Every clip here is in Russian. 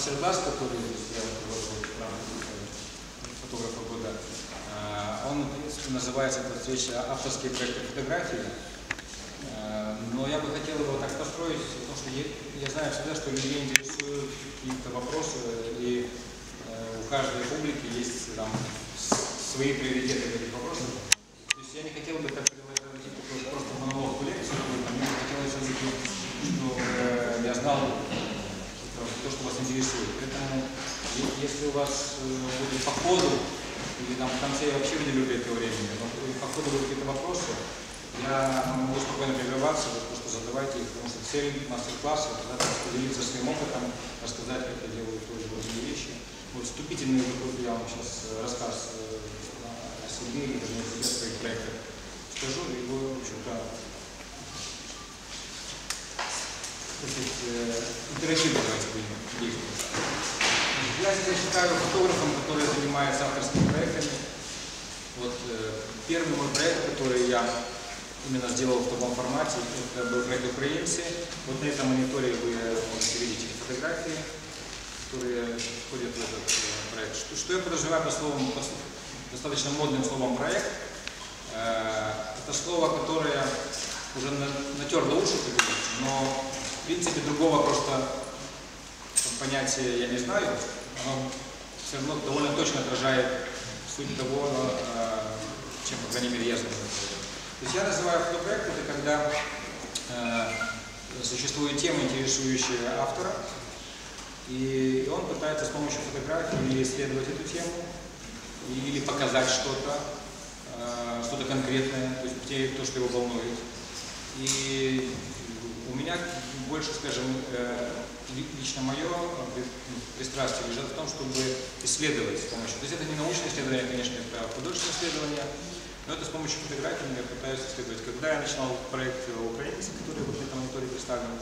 мастер-класс, который я фотографа года, он, в принципе, называется эта встреча «Авторские проекты фотографии». Но я бы хотел его так построить, потому что я знаю всегда, что людей интересуют какие-то вопросы, и у каждой публики есть там свои приоритеты в этих вопросах. То есть я не хотел бы так превратить просто монолог в лекцию, мне хотелось все-таки, чтобы я знал то, что вас интересует. Поэтому, если у вас будет по ходу, или там в конце я вообще не люблю этого времени, но по ходу будут какие-то вопросы, я могу спокойно прерываться, вы просто задавайте их, потому что цель мастер-класса – это поделиться своим опытом, рассказать, как я делаю тоже другие вещи. Вот вступительный я вам сейчас рассказ о себе и о своих проектах скажу, и вы, в общем-то, интерактивно давайте будем действовать. Я себя считаю фотографом, который занимается авторскими проектами. Вот первый мой проект, который я именно сделал в таком формате, это был проект «Украинцы». Вот на этом мониторе вы можете видеть эти фотографии, которые входят в этот проект. Что я подразумеваю под словом, достаточно модным словом «проект»? Это слово, которое уже натерло уши, но в принципе другого просто понятия я не знаю. Оно все равно довольно точно отражает суть того, чем, по крайней мере, я занимаюсь. То есть я называю фотопроект, это когда существует тема, интересующая автора, и он пытается с помощью фотографии или исследовать эту тему, или показать что-то, что-то конкретное, то есть то, что его волнует. И у меня больше, скажем, лично мое пристрастие лежит в том, чтобы исследовать с помощью. То есть это не научное исследование, конечно, это художественное исследование, но это с помощью фотографий я пытаюсь исследовать. Когда я начинал проект «Украинцы», который вот на этом мониторе представлен,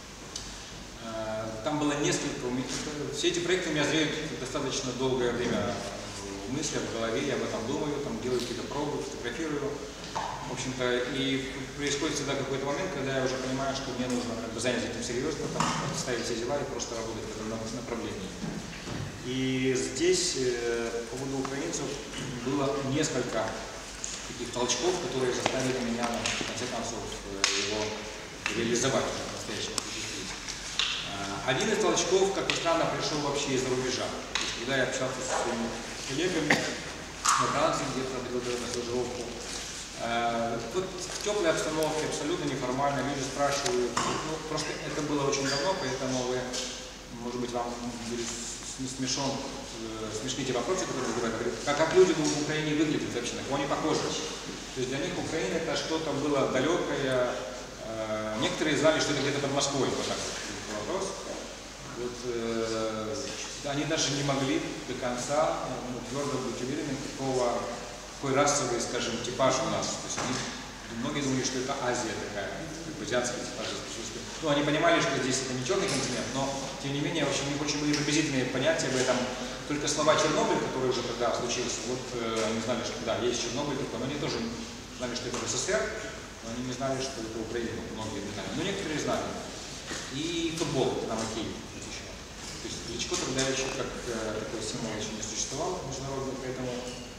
там было несколько, все эти проекты у меня зреют достаточно долгое время в мыслях, в голове, я об этом думаю, там делаю какие-то пробы, фотографирую. В общем-то, и происходит всегда какой-то момент, когда я уже понимаю, что мне нужно заняться этим серьезно, ставить все дела и просто работать в этом направлении. И здесь по поводу украинцев было несколько таких толчков, которые заставили меня, в конце концов, его реализовать уже по-настоящему. Один из толчков, как ни странно, пришел вообще из-за рубежа. Когда я общался с своими коллегами во Франции, где-то предлагали на стажировку, тут в теплой обстановке, абсолютно неформально, люди спрашивают, ну, просто это было очень давно, поэтому вы, может быть, вам будет смешны те вопросы, которые вы говорите, как люди в Украине выглядят вообще, на кого они похожи. То есть для них Украина это что-то было далекое, некоторые знали, что это где-то под Москвой, вот так вот вопрос. Вот, они даже не могли до конца твердо быть уверены, какой расовый, скажем, типаж у нас. То есть многие думали, что это Азия такая, как бы азиатский типаж. Ну, они понимали, что здесь это не черный континент, но, тем не менее, вообще у них очень были приблизительные понятия об этом. Только слова Чернобыль, который уже тогда случился, вот они знали, что да, есть Чернобыль, но они тоже знали, что это СССР, но они не знали, что это Украина, многие не знали. Но некоторые знали. И футбол, там хоккей. То есть Кличко тогда еще как такой символ еще не существовал международный, поэтому...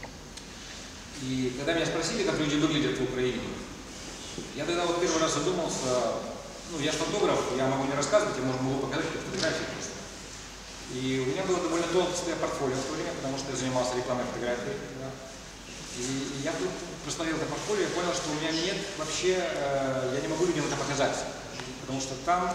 И когда меня спросили, как люди выглядят в Украине, я тогда вот первый раз задумался, ну я фотограф, я могу не рассказывать, я могу показать фотографии просто. И у меня было довольно толстое портфолио в то время, потому что я занимался рекламой фотографий. Да. И я просмотрел это портфолио и понял, что у меня нет вообще, я не могу людям это показать. Потому что там,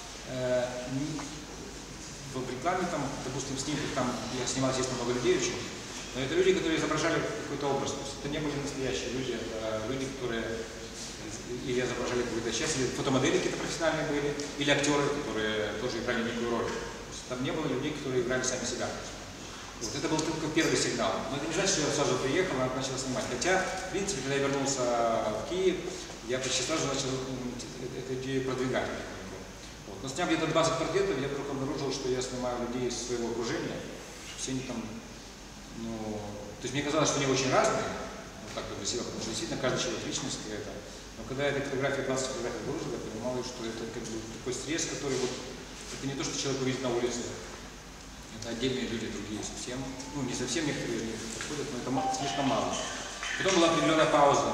в рекламе, там, допустим, снимках, там я снимал, естественно, много людей очень. Но это люди, которые изображали какой-то образ. То есть это не были настоящие люди, это люди, которые или изображали какую-то часть, или фотомодели какие-то профессиональные были, или актеры, которые тоже играли некую роль. То есть там не было людей, которые играли сами себя. Вот это был только первый сигнал. Но это не значит, что я сразу приехал и начал снимать. Хотя, в принципе, когда я вернулся в Киев, я почти сразу начал эту идею продвигать. Вот. Но сняв где-то 20 портретов, я вдруг обнаружил, что я снимаю людей из своего окружения. Все они там... Ну, то есть мне казалось, что они очень разные, вот так вот себя, потому что действительно каждый человек личность какая-то. Но когда я эти фотографии, 20 фотографий выложил, я понимал, что это как бы такой стресс, который вот, это не то, что человек увидит на улице. отдельные люди, другие совсем. Ну, не совсем некоторые из них подходят, но это слишком мало. Потом была определенная пауза.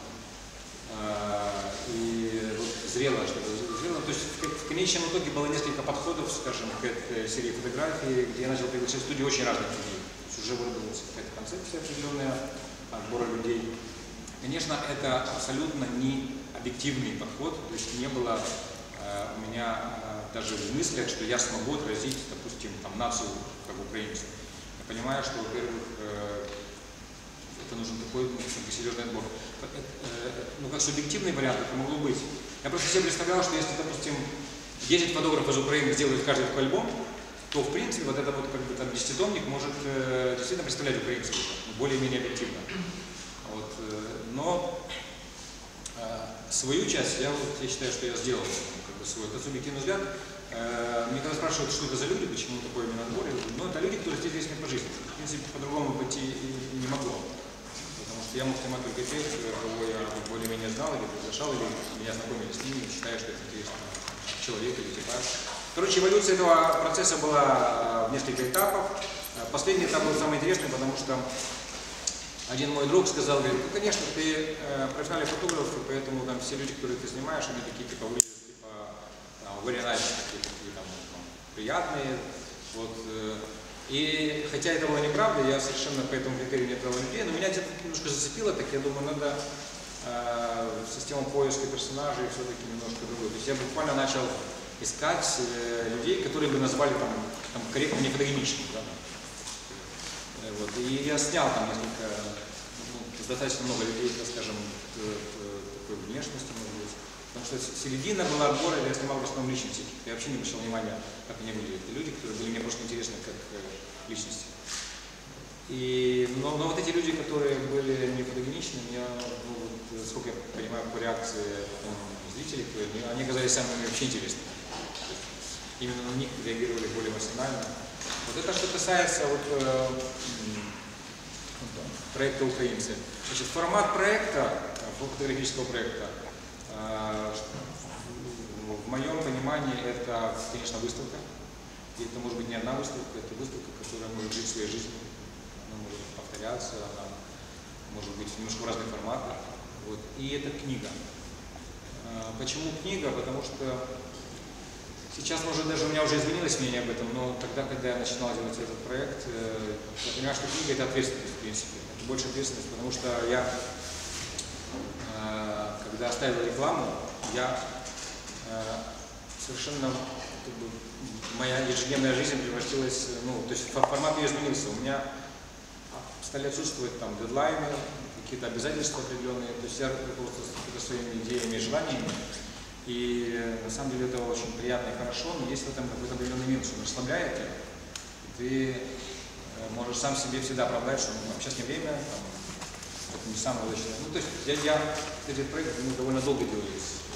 И вот зрело, что-то зрело. То есть в конечном итоге было несколько подходов, скажем, к этой серии фотографий, где я начал приглашать в студию очень разных людей. То есть уже выработалась какая-то концепция определенная отбора людей. Конечно, это абсолютно не объективный подход, то есть не было у меня даже в мыслях, что я смогу отразить, допустим, там, нацию как украинцев. Я понимаю, что, во-первых, это нужен такой серьезный отбор. Ну, как субъективный вариант это могло быть. Я просто себе представлял, что если, допустим, 10 фотографов из Украины сделают каждый такой альбом, то, в принципе, вот это вот как бы там 10-томник может действительно представлять украинцев более-менее объективно. Вот, но свою часть я считаю, что я сделал как бы свой. Это субъективный взгляд. Мне когда спрашивают, что это за люди, почему такой именно отбор, ну это люди, которые здесь есть по жизни. В принципе, по-другому пойти и не могло. Потому что я мог снимать только тех, кого я более-менее знал или приглашал, или меня знакомили с ними, считаю, что это интересный человек или типаж. Короче, эволюция этого процесса была в несколько этапов. Последний этап был самый интересный, потому что один мой друг сказал, говорит, ну, конечно, ты профессиональный фотограф, и поэтому там все люди, которые ты снимаешь, они такие, типа, выглядят, типа, very nice, такие там, приятные. Вот. И хотя это была неправда, я совершенно по этому критерию не отдал людей, но меня где-то немножко зацепило, так я думаю, надо систему поиска персонажей все-таки немножко другой. То есть я буквально начал искать людей, которые бы назвали там корректно не фотогеничными. Да? Вот. И я снял там несколько, достаточно много людей, так скажем, такой внешности, может быть. Потому что середина была отбора, я снимал в основном личности. Я вообще не обращал внимания, как они выглядят. Это люди, которые были мне просто интересны как личности. Но вот эти люди, которые были не фотогеничны, я, ну, вот, сколько я понимаю по реакции зрителей, они оказались самыми вообще интересными. Именно на них реагировали более эмоционально. Вот это что касается вот, проекта «Украинцы». Значит, формат проекта, фотографического проекта, в моем понимании это, конечно, выставка. И это может быть не одна выставка, это выставка, которая может жить своей жизнью, она может повторяться, она может быть немножко в разных форматах. Вот. И это книга. Почему книга? Потому что сейчас, может, даже у меня уже изменилось мнение об этом, но тогда, когда я начинал делать этот проект, я понимаю, что книга – это ответственность, в принципе. Это больше ответственность, потому что я, когда оставил рекламу, я совершенно, как бы, моя ежедневная жизнь превратилась, ну, то есть формат ее изменился. У меня стали отсутствовать там дедлайны, какие-то обязательства определенные, то есть я просто своими идеями и желаниями. И на самом деле это очень приятно и хорошо, но есть в этом какой-то определенный минус, он расслабляет тебя. Ты можешь сам себе всегда оправдать, что сейчас не время, там, это не самое удачное. Ну, то есть этот проект мы довольно долго делали,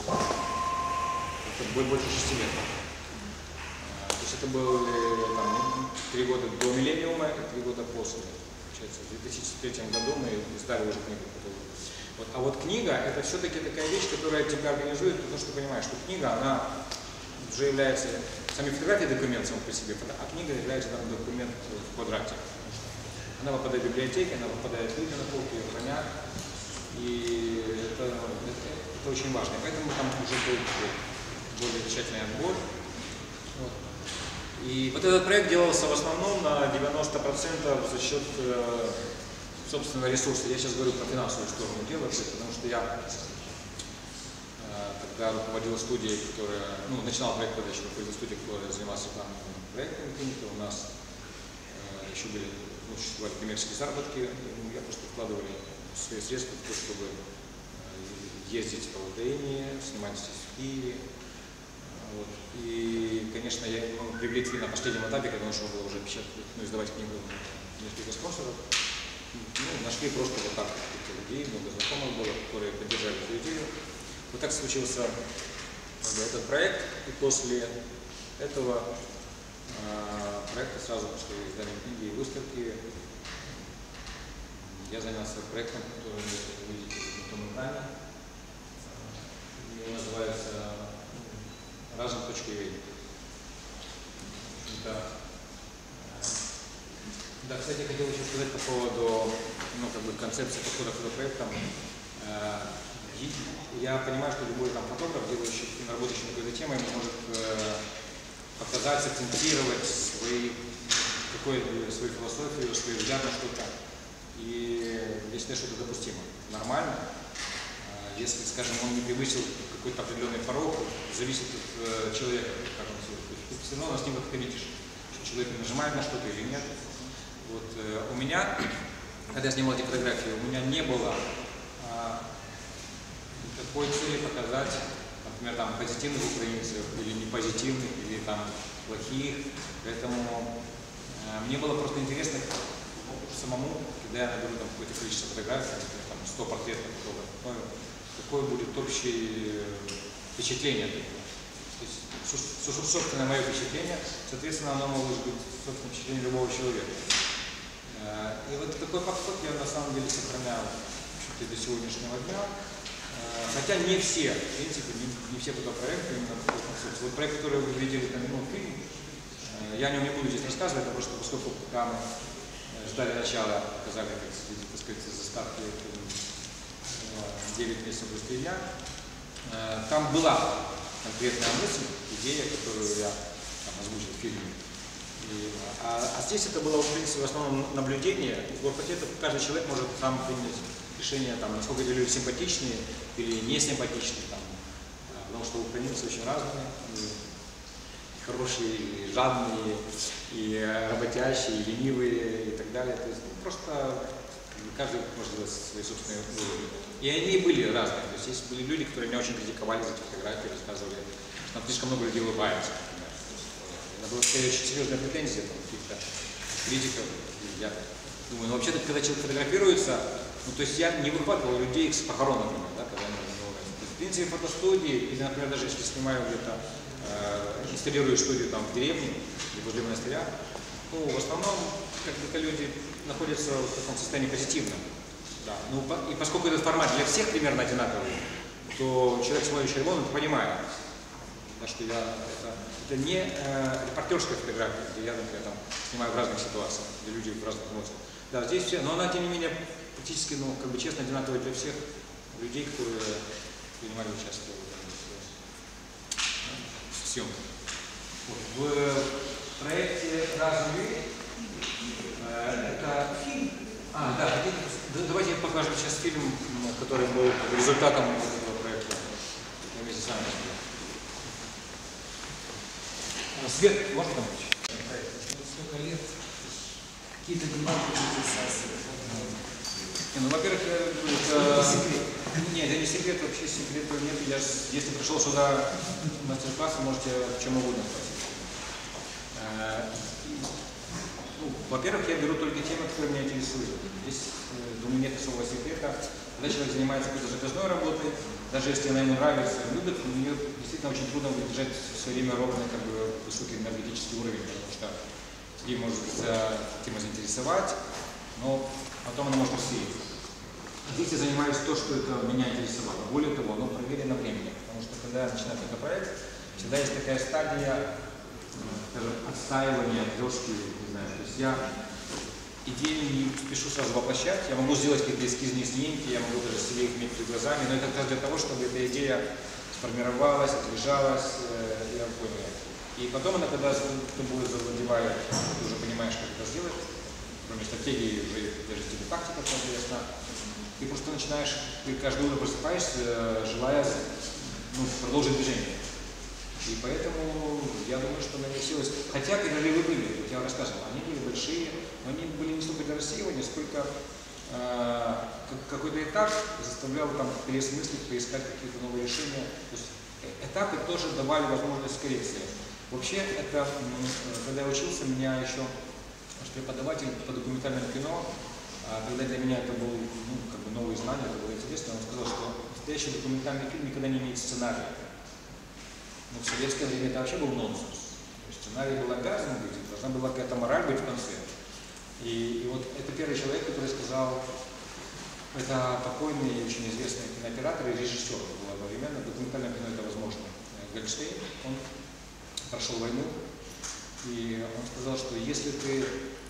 это больше 6 лет. То есть это были там, 3 года до миллениума и 3 года после. Получается, в 2003 году мы издали уже книгу. Вот. А вот книга – это все-таки такая вещь, которая тебя организует, потому что ты понимаешь, что книга, она уже является, сами фотографии документ сам по себе, а книга является там, документ в квадрате. Она попадает в библиотеки, она попадает в люди на полке, ее хранят, и это очень важно. Поэтому там уже был более тщательный отбор. Вот. И вот этот проект делался в основном на 90% за счет собственного ресурса. Я сейчас говорю про финансовую сторону дела, потому что я тогда руководил студией, которая, ну, начинал проект, когда еще руководил студией, которая занималась рекламными проектами клиники. У нас еще были, ну, существовали коммерческие заработки, и я просто вкладывали свои средства в то, чтобы ездить по Украине, снимать здесь в Киеве. Вот. И, конечно, я привлекли на последнем этапе, когда нужно было уже печатать, ну, издавать книгу, несколько спонсоров. Ну, нашли просто вот так людей, много знакомых было, которые поддержали эту идею. Вот так случился этот проект, и после этого проекта сразу после издания книги и выставки я занялся проектом, который вы видите на том экране. Его называется Razum.ua. Это Да, кстати, хотел еще сказать по поводу концепции подхода к фотопроектам. Я понимаю, что любой фотограф, делающий, работающий над этой темой, может показать, акцентировать свою философию, свой взгляд на что-то. И я считаю, что это допустимо, нормально. Если, скажем, он не превысил какой-то определенный порог, зависит от человека, как он себя ведет. Все равно с ним как-то видишь, что человек нажимает на что-то или нет. Вот, у меня, когда я снимал эти фотографии, у меня не было никакой цели показать, например, там позитивных украинцев или непозитивных, или там плохих. Поэтому мне было просто интересно самому, когда я наберу какое-то количество фотографий, например, там 100 портретов, какое будет общее впечатление. То есть, собственно, мое впечатление, соответственно, оно может быть собственное впечатление любого человека. И вот такой подход я на самом деле сохранял до сегодняшнего дня. Хотя не все, в принципе, не все фотопроекты, именно вот проект, который вы видели, там, фильм, я о нем не буду здесь рассказывать, потому что поскольку пока мы ждали начала, показали, так сказать, заставки 9 месяцев быстрее дня, там была конкретная мысль, идея, которую я озвучил в фильме. А здесь это было, в принципе, в основном наблюдение. В портрете каждый человек может сам принять решение, насколько эти люди симпатичные или не симпатичные. Потому что украинцы очень разные, и хорошие, и жадные, и работящие, и ленивые, и так далее. То есть просто каждый может делать свои собственные выводы. И они были разные. То есть были люди, которые меня очень критиковали за эти фотографии, рассказывали, что там слишком много людей улыбается. Это была очень серьезная претензия каких-то критиков. Я думаю, вообще-то, когда человек фотографируется, то есть я не выхватывал людей с похорон, например, когда они разговаривают. В принципе, фотостудии, или, например, даже если снимаю где-то, инсталлирую студию в деревне, или возле монастыря, в основном это люди находятся в таком состоянии позитивном. Да. И поскольку этот формат для всех примерно одинаковый, то человек, смотрящий альбом, это понимает. Потому что это не репортерская фотография, где я, например, снимаю в разных ситуациях, где люди в разных эмоциях. Да, здесь все, но она, тем не менее, практически, честно, одинаковая для всех людей, которые принимали участие в съемках. В проекте «Разные» это фильм. Давайте покажем сейчас фильм, который был результатом этого проекта. Вместе с вами. Свет, можно помочь? Сколько лет? Какие-то динамики фиксации? Во-первых, это нет, это не секрет, вообще секрета нет. Если пришел сюда мастер-класс, вы можете в чем угодно спросить. Во-первых, я беру только темы, которые меня интересуют. Здесь, думаю, нет особого секрета. Когда человек занимается какой-то заказной работой, даже если она ему нравится, любит, у нее действительно очень трудно выдержать все время ровно высокий энергетический уровень, потому что ей может тема заинтересовать, но потом она может усилить. Здесь я занимаюсь то, что это меня интересовало. Более того, оно проверено временем, потому что когда я начинаю какой-то проект, всегда есть такая стадия, скажем, отстаивания, отверстки, не знаю. То есть я идею не спешу сразу воплощать, я могу сделать какие-то эскизные снимки, я могу даже себе их иметь перед глазами, но это как раз для того, чтобы эта идея сформировалась, отлежалась, я понял. И потом она, когда тобой завладевает, ты уже понимаешь, как это сделать, кроме стратегии, уже даже тебе тактика интересна, ты просто начинаешь, ты каждое утро просыпаешься, желая продолжить движение. И поэтому я думаю, что наносилось, хотя перерывы были, я рассказывал, они были большие, но они были не столько для рассеивания, сколько какой-то этап заставлял переосмыслить, поискать какие-то новые решения. То есть этапы тоже давали возможность коррекции. Вообще, это, когда я учился, меня еще наш преподаватель по документальному кино, когда для меня это был новые знания, это было интересно, он сказал, что настоящий документальный фильм никогда не имеет сценария. Но в советское время это вообще был нонсенс. Сценарий был обязан быть, должна была какая-то мораль быть в конце. И вот это первый человек, который сказал, это покойный, очень известный кинооператор и режиссер был одновременно, документальное кино это возможно. Гольдштейн, он прошел войну, и он сказал, что если ты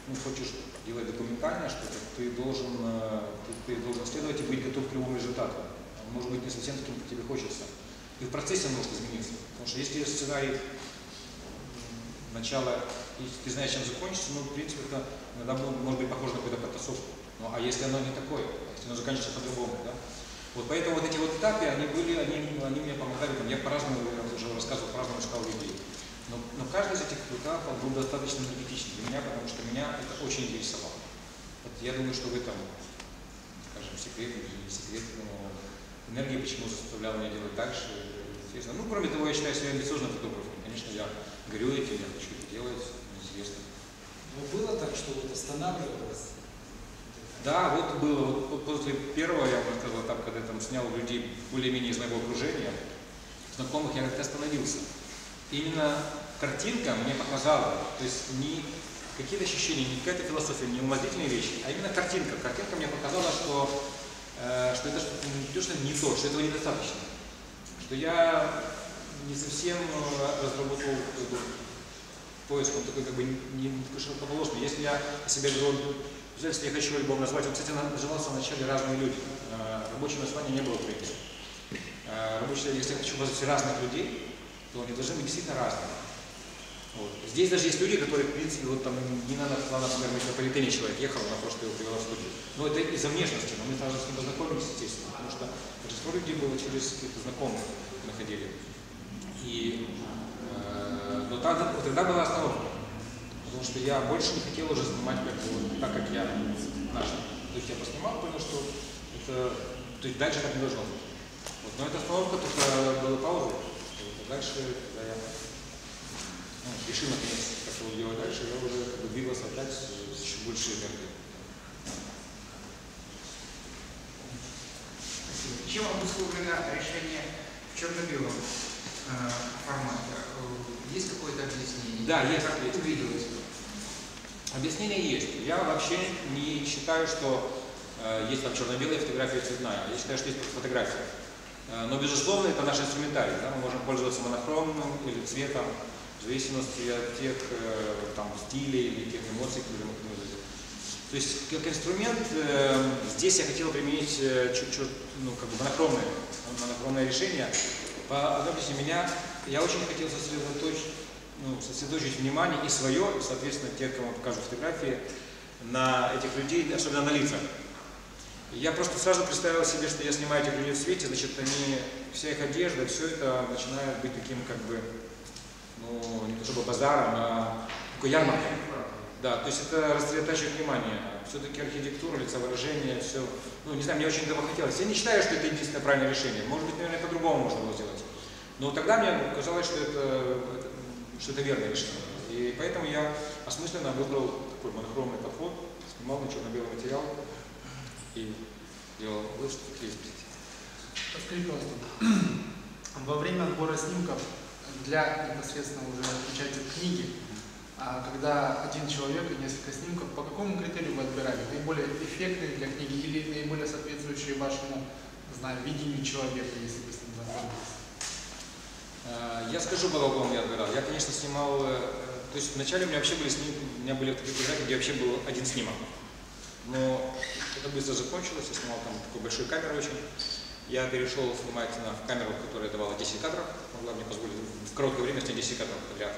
хочешь делать документальное что-то, ты должен следовать и быть готов к любому результату. Он может быть не совсем таким, как тебе хочется. И в процессе он может измениться. Потому что если сценарий начала, если ты знаешь, чем закончится, в принципе, это иногда может быть похоже на какую-то потасовку. А если оно не такое, если оно заканчивается по-другому, да? Вот поэтому вот эти вот этапы, они мне помогали, я по-разному, я уже рассказывал, по-разному искал людей. Но каждый из этих этапов был достаточно энергетичный для меня, потому что меня это очень интересовало. Вот я думаю, что в этом, скажем, секрет или не секрет, но энергия почему заставляла меня делать дальше. Интересно. Кроме того, я считаю себя амбициозным фотографом. Конечно, я горю этим, я хочу это делать, неизвестно. Но было так, что вот останавливалось? Да, вот было. Вот после первого, я вам рассказал, этап, когда я там снял людей более-менее из моего окружения, знакомых, я как-то остановился. Именно картинка мне показала, то есть не какие-то ощущения, не какая-то философия, не умозрительные вещи, а именно картинка. Картинка мне показала, что это что-то не то, что этого недостаточно. Что я не совсем разработал поиск, он такой как бы не широкополосный. Если я о себе говорю, если я хочу альбом назвать, он, кстати, назывался вначале «Разные люди». Рабочего названия не было принято. Если я хочу назвать разных людей, то они должны быть действительно разные. Вот. Здесь даже есть люди, которые, в принципе, вот там не надо, например, в метрополитене человек ехал, на то, что его привела в студию. Но это из-за внешности, но мы сразу с ним познакомились, естественно, потому что большинство людей было через каких-то знакомых находили. Но тогда была остановка, потому что я больше не хотел уже снимать так, как я начал. То есть я поснимал, понял, что это, то есть дальше так не должно быть. Вот. Но эта остановка только была паузой. Дальше, когда я решил наконец, как его делать дальше, я уже двигался опять с еще большей энергией. Спасибо. Чем обусловлено решение в черно-белом формате? Есть какое-то объяснение? Да, есть. Как это увиделось? Объяснение есть. Я вообще не считаю, что есть там черно-белая фотография цветная. Я считаю, что есть фотография. Но, безусловно, это наш инструментарий. Да? Мы можем пользоваться монохромным или цветом, в зависимости от тех стилей или тех эмоций, которые мы хотим. То есть, как инструмент, здесь я хотел применить чуть-чуть монохромное решение. По одной причине я очень хотел сосредоточить внимание и свое, и, соответственно, тех, кому покажу фотографии, на этих людей, особенно на лицах. Я просто сразу представил себе, что я снимаю этих людей в свете, значит, вся их одежда, все это начинает быть таким, не то чтобы базаром, а такой ярмаркой. Да, то есть это рассредотачивает внимание. Все-таки архитектура, лицевыражение, все. Не знаю, мне очень этого хотелось. Я не считаю, что это единственное правильное решение. Может быть, наверное, по-другому можно было сделать. Но тогда мне казалось, что это верное решение. И поэтому я осмысленно выбрал такой монохромный подход, снимал на черно-белый материал и делал выставки. Подскажите, пожалуйста, во время отбора снимков для непосредственно уже печати книги, когда один человек и несколько снимков, по какому критерию вы отбирали? Наиболее эффектные для книги или наиболее соответствующие вашему, видению человека, если вы с ним знакомились? Я скажу, по какому я отбирал. Я, конечно, снимал, то есть вначале у меня вообще были снимки, у меня были такие фотографии, где вообще был один снимок. Но это быстро закончилось, я снимал там такой большой камерой очень. Я перешел снимать в камеру, которая давала 10 кадров, могла мне позволить в короткое время снять 10 кадров подряд.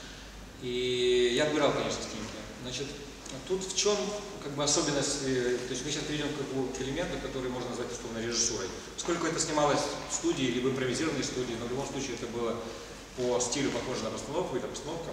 И я отбирал, конечно, снимки. Значит, тут в чем особенность, то есть мы сейчас перейдем к элементу, который можно назвать условно режиссурой. Поскольку это снималось в студии, либо импровизированной студии, но в любом случае это было по стилю похоже на постановку, это постановка.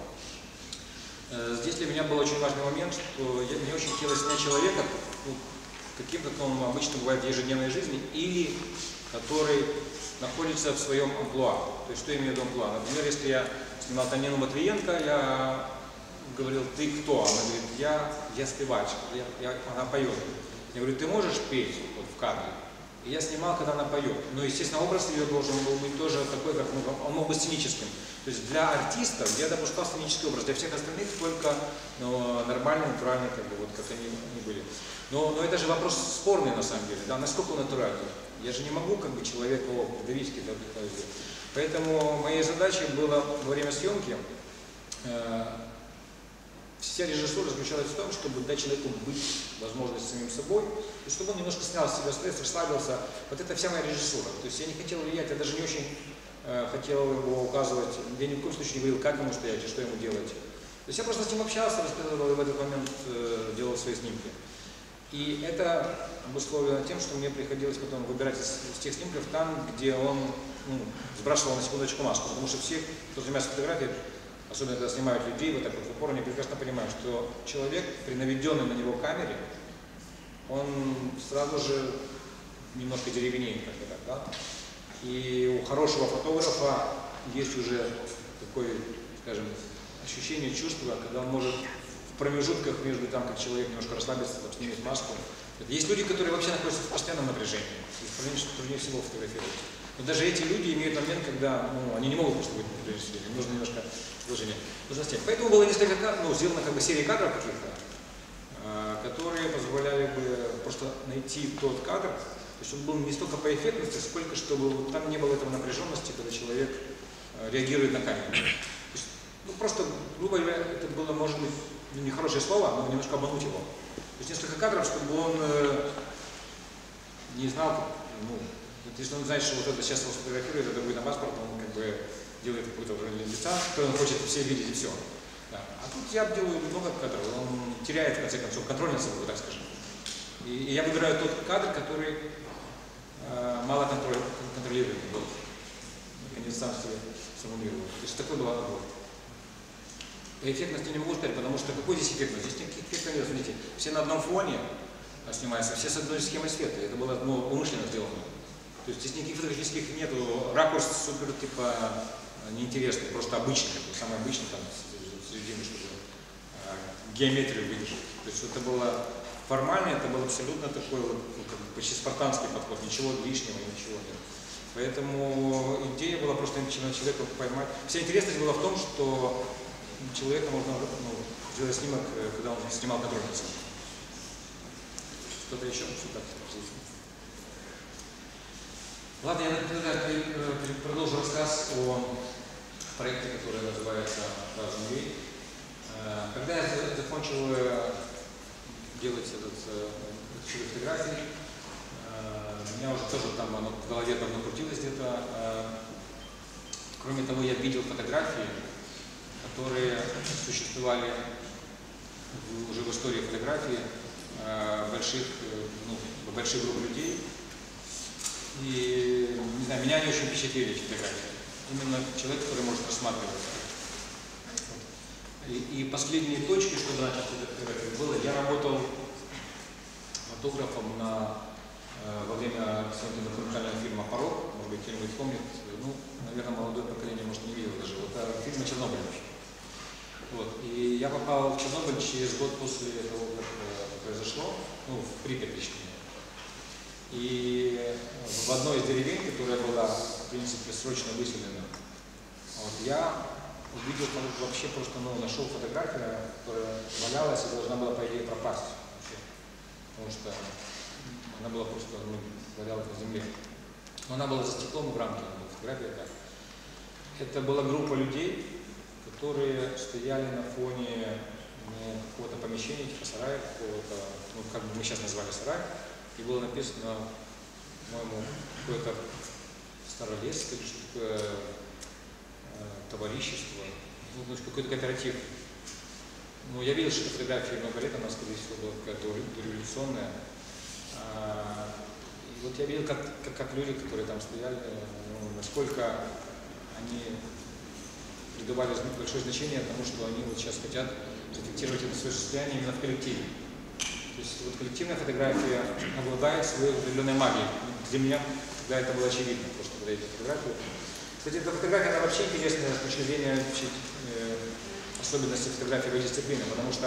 Здесь для меня был очень важный момент, что мне очень хотелось снять человека, каким, как он обычно бывает в ежедневной жизни, или который находится в своем амплуа. То есть, что я имею в виду амплуа? Например, если я снимал Танину Матвиенко, я говорил, ты кто? Она говорит, я спевач, она поет. Я говорю, ты можешь петь в кадре? И я снимал, когда она поет. Но, естественно, образ ее должен был быть тоже такой, как он мог быть сценическим. То есть для артистов я допускал сценический образ, для всех остальных только нормальный, натуральный, как они были. Но это же вопрос спорный на самом деле, да, насколько он натуральный. Я же не могу человека вдавить какие-то образы. Поэтому моей задачей было во время съемки вся режиссура заключалась в том, чтобы дать человеку быть возможность самим собой, и чтобы он немножко снял с себя стресс, расслабился. Вот это вся моя режиссура. То есть я не хотел влиять, я даже не очень хотел его указывать, я ни в коем случае не говорил, как ему стоять и что ему делать. То есть я просто с ним общался, рассказывал и в этот момент делал свои снимки. И это обусловлено тем, что мне приходилось потом выбирать из тех снимков там, где он сбрасывал на секундочку маску. Потому что все, кто занимается фотографией, особенно когда снимают людей, вот так вот в упор, они прекрасно понимают, что человек, при наведенной на него камере, он сразу же немножко деревенеет, как бы так, да? И у хорошего фотографа есть уже такое, скажем, ощущение, чувство, когда он может в промежутках между там, как человек немножко расслабится, там, снимет маску. Есть люди, которые вообще находятся в постоянном напряжении, их труднее всего фотографировать. Но даже эти люди имеют момент, когда они не могут просто быть напряжены, им нужно немножко вложения. Поэтому было несколько сделано как бы серия кадров каких-то, которые позволяли бы просто найти тот кадр, чтобы он был не столько по эффектности, сколько чтобы там не было этого напряженности, когда человек реагирует на камеру. Есть, просто, грубо говоря, это было, может быть, не хорошее слово, но немножко обмануть его. То есть несколько кадров, чтобы он не знал, если он знает, что вот это сейчас его сфотографирует, это будет на паспорт, он как бы делает какое-то выражение лица, который он хочет все видеть и все. Да. А тут я делаю много кадров, он теряет в конце концов контроль над собой, так скажем. И я выбираю тот кадр, который мало контролируемый был. Я не сам себе сформулировал. То есть такой был отбор. По эффектности не могу сказать, потому что какой здесь эффектность? Здесь никаких эффектов нет. Смотрите, все на одном фоне снимаются, все с одной схемой света. Это было умышленно сделано. То есть здесь никаких фотографических нету. Ракурс супер типа неинтересный, просто обычный, самый обычный там середины, чтобы геометрию выдержать. То есть это было формально, это был абсолютно такой почти спартанский подход, ничего лишнего, ничего нет. Поэтому идея была просто человека поймать. Вся интересность была в том, что человека можно сделать снимок, когда он снимал контроль над собой. Что-то еще? Ладно, я продолжу рассказ о проекте, который называется «Разум-Вей». Когда я закончил делать эти фотографии, у меня уже тоже там оно в голове давно крутилось где-то. Кроме того, я видел фотографии, которые существовали уже в истории фотографии больших групп людей. И, не знаю, меня не очень впечатлили эти фотографии. Именно человек, который может рассматривать. И последние точки, что начал фотографировать, было, я работал фотографом во время съемки документального фильма «Порог», может быть, кто-нибудь помнит, наверное, молодое поколение, может, не видел даже, фильма «Чернобыль». Вот. И я попал в Чернобыль через год после того, как произошло, в Припять точнее. И в одной из деревень, которая была, в принципе, срочно выселена, я увидел, вообще просто нашел фотографию, которая валялась и должна была, по идее, пропасть вообще. Потому что она была просто валялась на земле. Но она была за стеклом в рамке, фотография так. Это была группа людей, которые стояли на фоне какого-то помещения, типа сарая, какого-то, как бы мы сейчас назвали сарай. И было написано, по-моему, какое-то старолесское, что такое товарищество, какой-то кооператив. Я видел, что эта фотография много лет, она, скорее всего, была какая-то дореволюционная. И вот я видел, как люди, которые там стояли, насколько они придавали большое значение тому, что они вот сейчас хотят зафиксировать это свое состояние именно в коллективе. То есть вот коллективная фотография обладает своей определенной магией. Для меня тогда это было очевидно, просто когда я эти фотографии. Кстати, эта фотография, она вообще интересная с точки зрения особенностей фотографии в дисциплине, потому что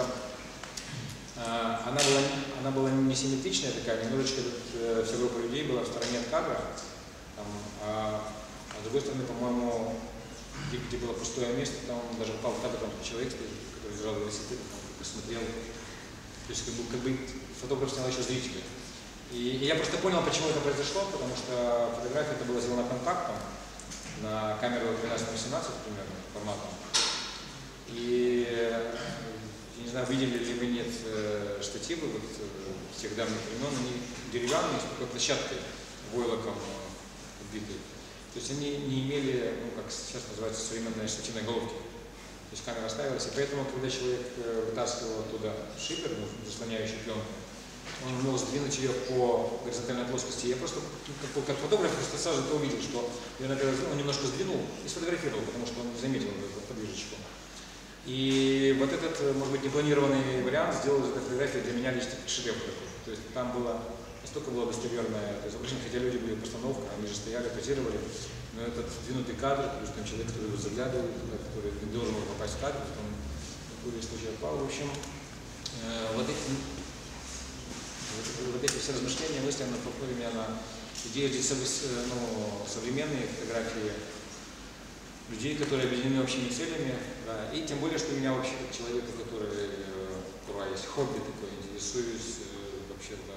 она была несимметричная такая, немножечко вся группа людей была в стороне от кадра, а с другой стороны, по-моему, где было пустое место, там даже попал в кадр человек, который лежал в велосипеде, смотрел. То есть как бы фотограф снял еще зрителя. И я просто понял, почему это произошло, потому что фотография это была сделана контактом на камеру 12 на 18 примерно форматом. И Я не знаю, видели ли вы, нет, штативы вот, с тех давних времен, они деревянные, с такой площадкой, войлоком оббитые. То есть они не имели, ну, как сейчас называется, современной штативной головки. То есть камера ставилась, и поэтому, когда человек вытаскивал оттуда шипер, ну, заслоняющий пленку, он мог сдвинуть ее по горизонтальной плоскости. Я просто, как фотограф, просто сразу это увидел, что я, например, он немножко сдвинул и сфотографировал, потому что он не заметил эту подвижечку. И вот этот, может быть, непланированный вариант сделал из этой фотографии для меня лично шедевр такой. То есть там было, настолько было достоверное изображение, хотя люди были в постановках, они же стояли, позировали, но этот сдвинутый кадр, потому что там человек, который заглядывал туда, который не должен был попасть в кадр, потом какой случай отпал. В общем, вот эти все размышления, мысли наткнули меня на идею здесь современные фотографии людей, которые объединены общими целями, да, и тем более, что меня вообще как человека, который, у которого есть хобби такое, интересуюсь вообще-то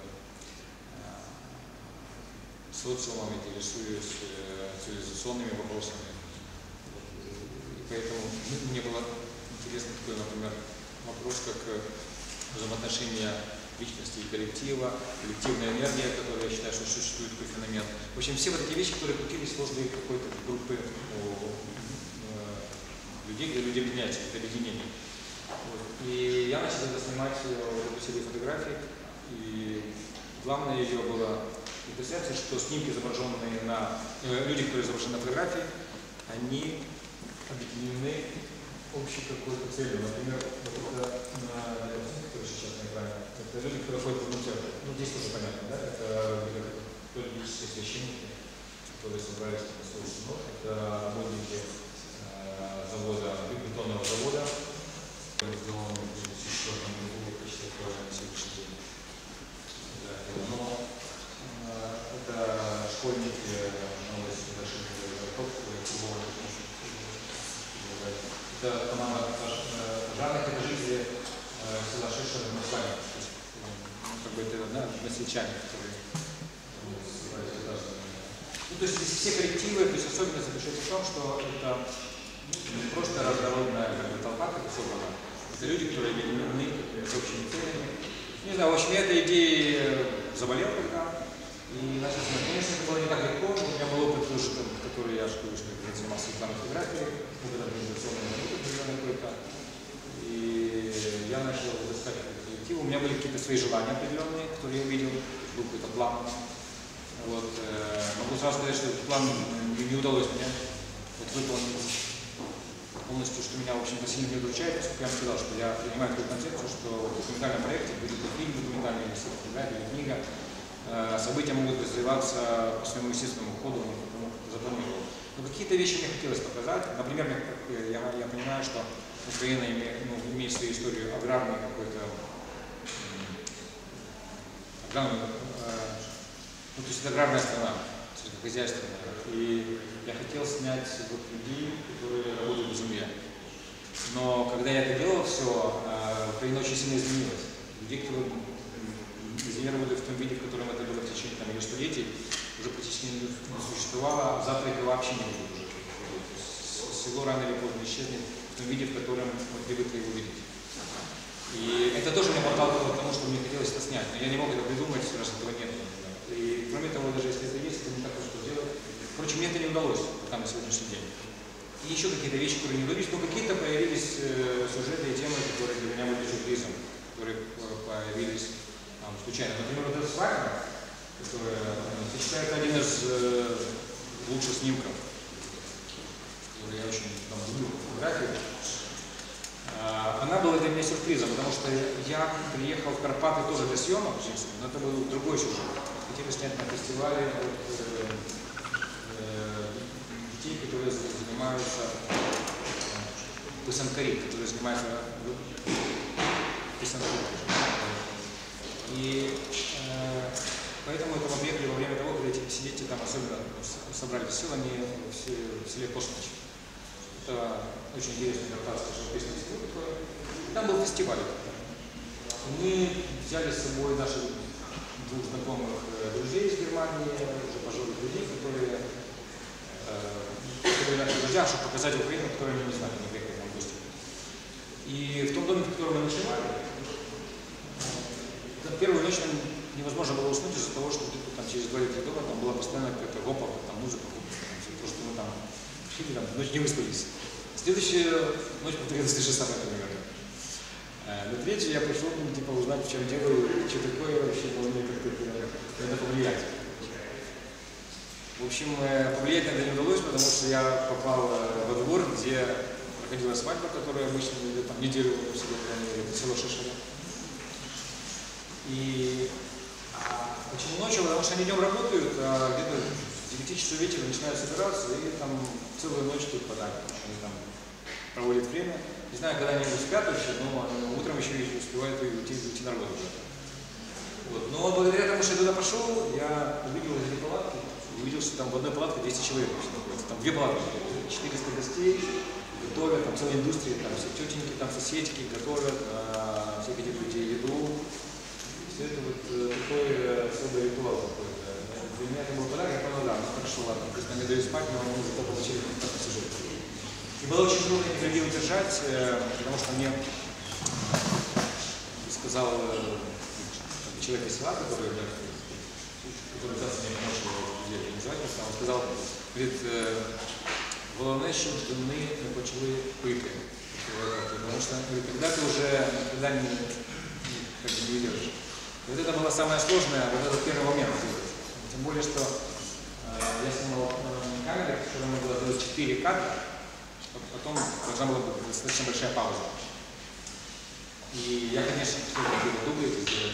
социумом, интересуюсь цивилизационными вопросами. И поэтому мне было интересно такой, например, вопрос, как взаимоотношения личности и коллектива, коллективная энергия, которая, я считаю, что существует такой феномен. В общем, все вот эти вещи, которые крутились возле какой-то группы людей, где люди объединяются, это объединение. Вот. И я начал снимать эту серию фотографий, и главное ее было интересация, что снимки, изображенные на люди, которые изображены на фотографии, они объединены общей какой-то целью. Например, вот это, который сейчас на экране, это люди, которые ходят в концерты. Ну, здесь тоже понятно, да? Это политические священники, которые собрались на свой сынок. Это работники завода, бетонного завода. Сделано в 2004 году, почти такое на сегодняшний день. Да, но это школьники новости наших футбола. Это команда пожарных, это жители села Шишера на Славе. Как бы это односельчане, которые собрались туда. Ну, то есть здесь все коллективы, то есть особенность заключается в том, что это не просто разнородная толпа, как собрана. Это люди, которые объединены с общими целями. Не знаю, в общем, я этой идеей заболел тогда. И начал смотреть. Конечно, это было не так легко. У меня был опыт тоже, который я занимался рекламной фотографией, опыт организационной какой-то. И я начал искать коллектив. У меня были какие-то свои желания определенные, которые я увидел. Был какой-то план. Вот. Могу сразу сказать, что этот план не удалось мне выполнить полностью, что меня, в общем-то, сильно не удручает, поскольку я вам сказал, что я принимаю такую концепцию, что в документальном проекте, будет фильм документальный, или фотография, или книга, события могут развиваться по своему естественному ходу, запланировал. Но какие-то вещи мне хотелось показать. Например, я понимаю, что Украина имеет свою историю аграрную какой-то, то есть это аграрная страна, сельскохозяйственная. И я хотел снять вот людей, которые работают в земле. Но когда я это делал, все, Украина очень сильно изменилась. Людей, которые земле работают в том виде, в котором это было в течение ее столетий, уже практически не существовало, а завтра это вообще не будет уже. Село рано или поздно исчезнет в том виде, в котором мы привыкли его видеть. И это тоже меня подталкивало к тому, что мне хотелось это снять, но я не мог это придумать, раз этого нет. И кроме того, даже если это есть, это не так просто сделать. Впрочем, мне это не удалось пока на сегодняшний день. И еще какие-то вещи, которые не удались, но какие-то появились сюжеты и темы, которые для меня были сюрпризом, которые появились случайно. Например, вот эта свадьба, которая, я считаю, это один из лучших снимков, который я очень люблю фотографию. Она была для меня сюрпризом, потому что я приехал в Карпаты тоже для съемок, но это был другой сюжет. Хотели снять на фестивале детей, которые занимаются писанкари, которые занимаются писанкари. И поэтому это мы приехали во время того, когда эти дети там особенно собрались силы, они в селе Космич. Это очень интересный карпатский живописный институт. Там был фестиваль. Мы взяли с собой наших двух знакомых друзей из Германии, уже пожилых людей, которые наши друзья, чтобы показать Украину, которую они не знали, они приехали в гости. И в том доме, в котором мы ночевали, первую ночь нам невозможно было уснуть из-за того, что где-то там через 2 или 3 дома там была постоянно какая-то гопалка, там музыка, просто мы там шли, там ночь не выспались. Следующая ночь повторилась та же самая примерно. На третью я пришел, типа, узнать, в чем дело, что такое вообще, можно ли как-то это повлиять. В общем, повлиять на это не удалось, потому что я попал во двор, где проходила свадьба, которая обычно там неделю всегда планировали, это село Шишево. И почему ночью? Потому что они днем работают, а где-то с 9 часов вечера начинают собираться, и там целую ночь тут подают. Они там проводят время. Не знаю, когда они спят вообще, но утром еще и успевают уйти на работу. Вот. Но благодаря тому, что я туда пошел, я увидел эти палатки, увидел, что там в одной палатке 200 человек находится. Там 2 палатки, 400 гостей, готовят, там целая индустрия, там все тетеньки, там соседки готовят, всех этих людей еду. Все это вот такой особый ритуал какой-то. Для меня это был подарок, я понял, да, ну хорошо, ладно, пусть нам не дают спать, но мы зато получили как посижу. И было очень трудно этих людей удержать, потому что мне сказал человек из села, который взялся мне помочь людей организовать, он сказал, говорит, головне, щоб вони не почали пити. Потому что когда ты уже никогда не идешь. Вот это было самое сложное, вот этот первый момент. Тем более, что я снимал камеры, в которой можно было сделать 4 кадра, потом должна была быть достаточно большая пауза. И я, конечно, хотел дубль сделать.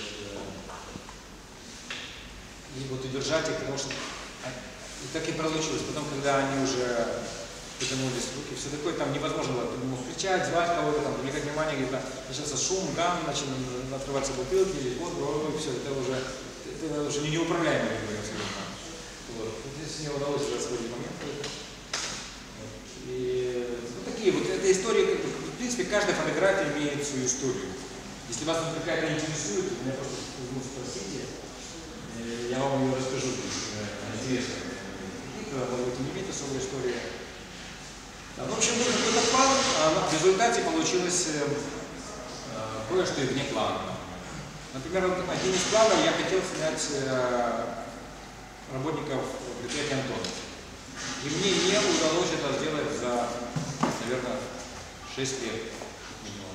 И вот удержать их, потому что и так и получилось. Потом, когда они уже потянулись руки, все такое, там невозможно было, ты мог кричать, звать кого-то, там, привлекать внимание, где-то начался шум, гам, начали открываться бутылки, вот, все, это уже неуправляемо, я говорю, абсолютно. Вот. Здесь мне удалось расходить момент. И вот такие вот, эта история, в принципе, каждая фотография имеет свою историю. Если вас какая-то интересует, меня просто спросите, я вам ее расскажу, интересно. Может быть, не имеет особой истории. Да, ну, в общем, был какой-то план, а в результате получилось кое-что и вне плана. Например, один из планов я хотел снять работников предприятия «Антон». И мне не удалось это сделать за, наверное, 6 лет минимум.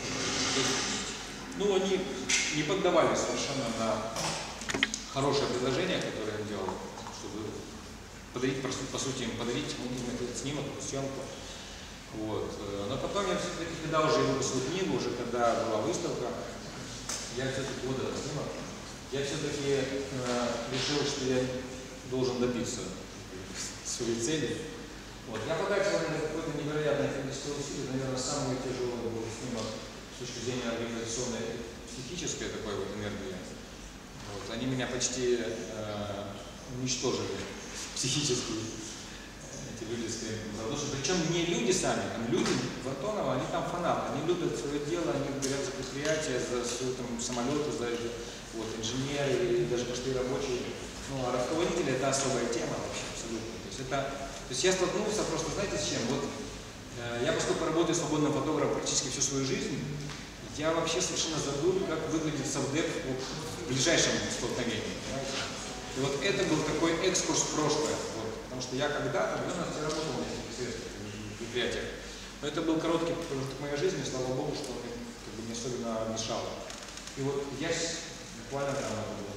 Ну, они не поддавались совершенно на хорошее предложение, которое я делал, чтобы подарить, по сути, им подарить этот снимок, эту съемку. Вот. Но потом я все-таки, когда уже выпустил книгу, уже когда была выставка, я все-таки вот этот снимок, я все-таки решил, что я должен добиться своей цели. Вот. Я потратил на какое-то невероятное количество усилий, наверное, самый тяжелый был снимок с точки зрения организационной, психической такой вот энергии. Вот. Они меня почти уничтожили психически, эти люди, потому что причем не люди сами, там люди в Антоново, они там фанаты, они любят свое дело, они говорят за предприятие, за свой там самолеты, за вот, инженеры, даже простые рабочие. Ну, а руководители это особая тема вообще, абсолютно. То есть я столкнулся просто, знаете, с чем? Вот я, поскольку работаю свободным фотографом практически всю свою жизнь, я вообще совершенно забыл, как выглядит совдеп вот, в ближайшем столкновении. И вот это был такой экскурс в прошлое. Вот, потому что я когда-то, в 90-е работал в нескольких светских предприятиях. Но это был короткий промежуток моей жизни, слава богу, что он как бы, не особенно мешал. И вот я буквально там,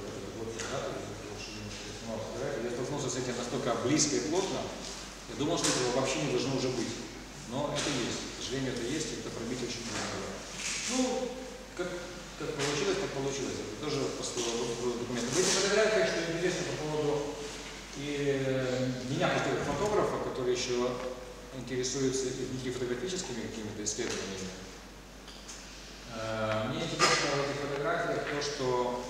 я столкнулся с этим настолько близко и плотно, я думал, что этого вообще не должно уже быть. Но это есть. К сожалению, это есть, и это пробить очень много. Ну, как получилось, так получилось. Это тоже документ. В этих фотографиях, что интересно по поводу и меня, как фотографа, который еще интересуется и фотографическими какими-то исследованиями. Мне интересно в этих фотографиях то, что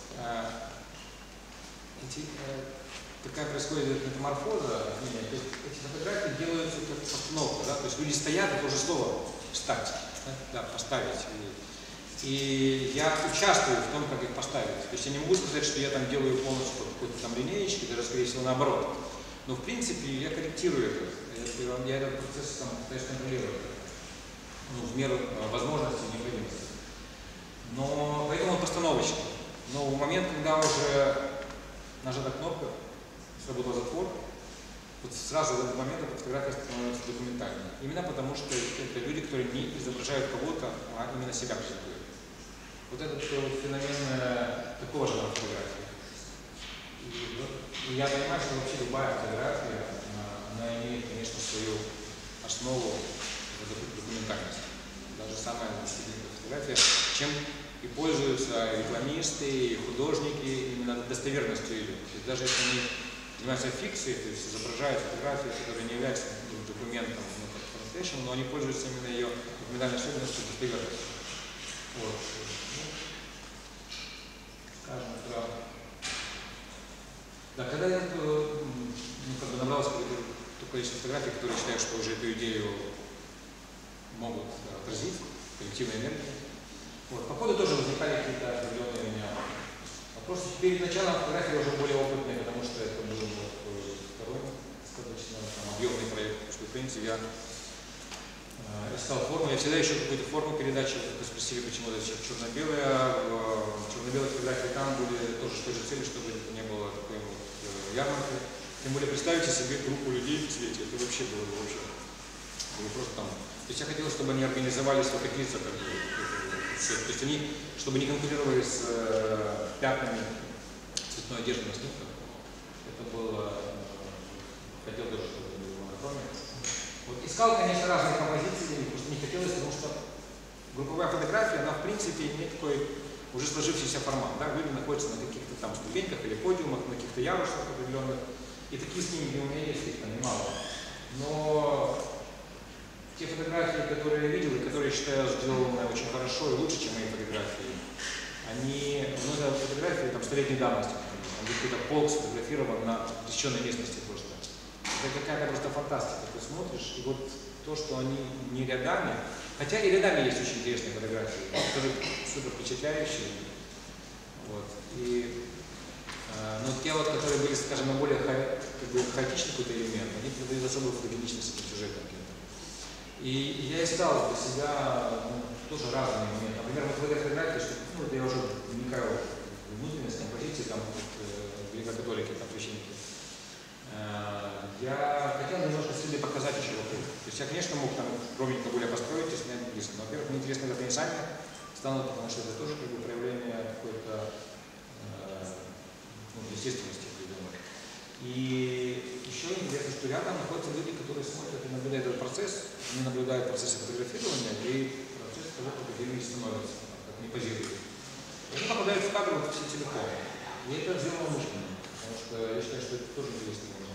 такая происходит метаморфоза. Эти фотографии делаются как постановка, да? То есть люди стоят, это уже слово «встать», да, «поставить». И я участвую в том, как их поставить. То есть я не могу сказать, что я там делаю полностью по какой-то там линеечке, даже скорее всего наоборот. Но в принципе я корректирую это. Я этот процесс там пытаюсь контролировать. ну, в меру возможностей и необходимости. Но поэтому он постановочный. Но в момент, когда уже нажата кнопка, сработал затвор, вот сразу в этот момент эта фотография становится документальной. Именно потому, что это люди, которые не изображают кого-то, а именно себя презентуют. Вот этот феномен такого жанра фотографии. И я понимаю, что вообще любая фотография, она имеет, конечно, свою основу в документальности. Даже самая достигнутая фотография, чем и пользуются рекламисты, и художники именно достоверностью ее. То есть даже если они занимаются фикцией, то есть изображают фотографии, которые не являются документом, ну, по-настоящему, но они пользуются именно ее документальной особенностью достоверностью. Вот. Скажем, да, когда я как бы набрался то количество фотографий, которые считаю, что уже эту идею могут отразить, коллективной энергии. Вот. По ходу тоже возникали какие-то определенные у меня вопросы. Перед началом фотографии уже более опытные, потому что это был второй достаточно объемный проект, потому что в принципе я искал форму. Я всегда ищу какую-то форму передачи. Вы спросили, почему это сейчас черно-белое. Черно-белые фотографии там были тоже с той же целью, чтобы не было такой вот ярмарки. Тем более представьте себе группу людей в цвете. Это вообще было просто там. То есть я хотел, чтобы они организовались в таких лицах, как бы, то есть они, чтобы не конкурировали с пятнами цветной одежды на снимках. Это было, хотел тоже, чтобы это было монохромия. Вот. Искал, конечно, разные композиции, потому что не хотелось, потому что групповая фотография, она в принципе имеет такой уже сложившийся формат. Да? Люди находятся на каких-то там ступеньках или подиумах, на каких-то ярусах определенных. И такие снимки у меня есть, их там немало. Но те фотографии, которые я видел, и которые, считаю, сделаны очень хорошо и лучше, чем мои фотографии, они, много фотографий там столетней давности, там какой-то полк сфотографирован на пересеченной местности просто. Это какая-то просто фантастика. Ты смотришь, и вот то, что они не рядами, хотя и рядами есть очень интересные фотографии, тоже супер впечатляющие. Вот. Но те, вот, которые были, скажем, на более хаотичный какой-то элемент, они придают особую фотогеничность этим сюжетам. И я искал для себя тоже разные моменты. Например, вот в этой фотографии, что, это я уже вникаю в внутренность композиции, там, великокатолики, там, священники. Я хотел немножко себе показать еще вокруг. То есть я, конечно, мог там ровненько более построить и снять близко. Но, во-первых, мне интересно, как они сами станут, потому что это тоже как бы проявление какой-то естественности определенной. И еще интересно, что рядом находятся люди, которые смотрят и наблюдают этот процесс. Они наблюдают процесс фотографирования и процесс того, как они становятся, как они позируют. И они попадают в кадр вот все целиком. И это сделано умышленно, потому что я считаю, что это тоже интересный момент.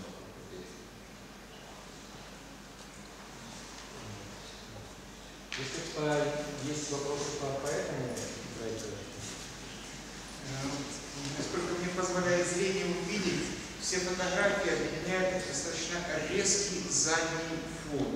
Если есть вопросы по этому проекту? Насколько мне позволяет зрение увидеть, все фотографии объединяют достаточно резкий задний фон.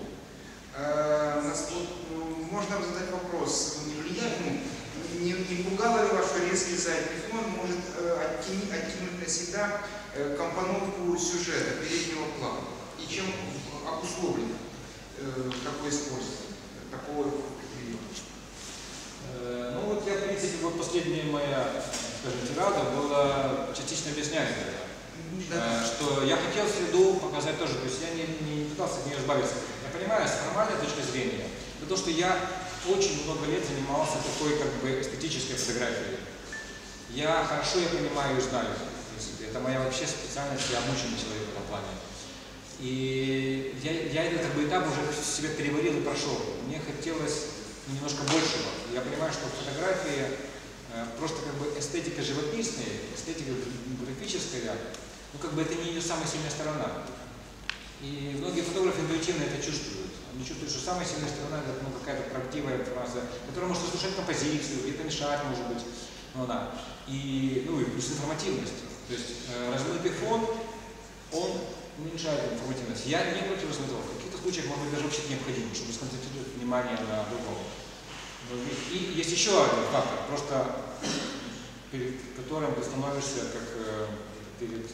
Можно задать вопрос, не пугало ли вас, что резкий задний фон может оттянуть на себя компоновку сюжета, переднего плана? И чем обусловлено такое использование, такого приема? Ну вот я, в принципе, вот последняя моя, скажем, тирада была частично объясняемая. Что я хотел среду показать тоже, то есть я не пытался от нее избавиться. Я понимаю, с формальной точки зрения, это то, что я очень много лет занимался такой как бы эстетической фотографией. Я понимаю и знаю, в принципе. Это моя вообще специальность, я обученный человек в этом плане. И я этот как бы этап уже в себе переварил и прошел. Мне хотелось немножко большего. Я понимаю, что в фотографии просто как бы эстетика живописная, эстетика графическая, ну как бы это не ее самая сильная сторона. И многие фотографы интуитивно это чувствуют. Они чувствуют, что самая сильная сторона это какая-то правдивая информация, которая может разрушать композицию, где-то мешать, может быть. И плюс информативность. То есть размытый фон, он уменьшает информативность. Я не против размытого. В каких-то случаях, может быть, даже вообще необходимо, чтобы сконцентрировать внимание на другом. И есть еще один фактор, просто перед которым ты становишься как перед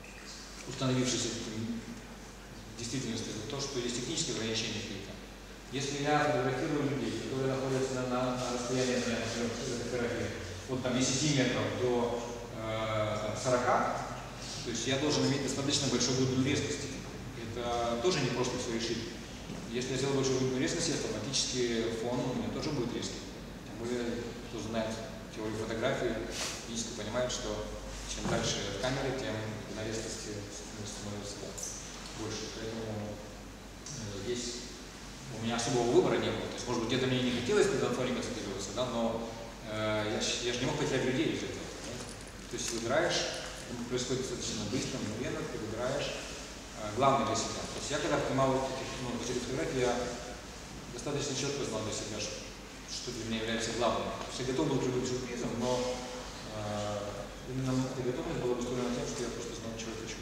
установившейся действительностью, это то, что есть технические ограничения какие-то. Если я фотографирую людей, которые находятся на расстоянии, например, фотографии от там, 10 метров до 40, то есть я должен иметь достаточно большую глубину резкости. Это тоже не просто все решить. Если я сделаю большую глубину резкости, автоматически фон у меня тоже будет резкий. Тем более, кто знает теорию фотографии, физически понимает, что чем дальше от камеры, тем на резкости становится больше. Поэтому здесь у меня особого выбора не было. То есть, может быть, где-то мне не хотелось когда фотографироваться, да, но я же не мог потерять людей из этого. Да? То есть выбираешь, это происходит достаточно быстро, мгновенно, ты выбираешь главное для себя. То есть я когда принимал эти фотографии, я достаточно четко знал для себя, что для меня является главным. То есть я готов был к любым сюрпризам, но именно эта готовность была устроена тем, что я просто знал, чего я хочу.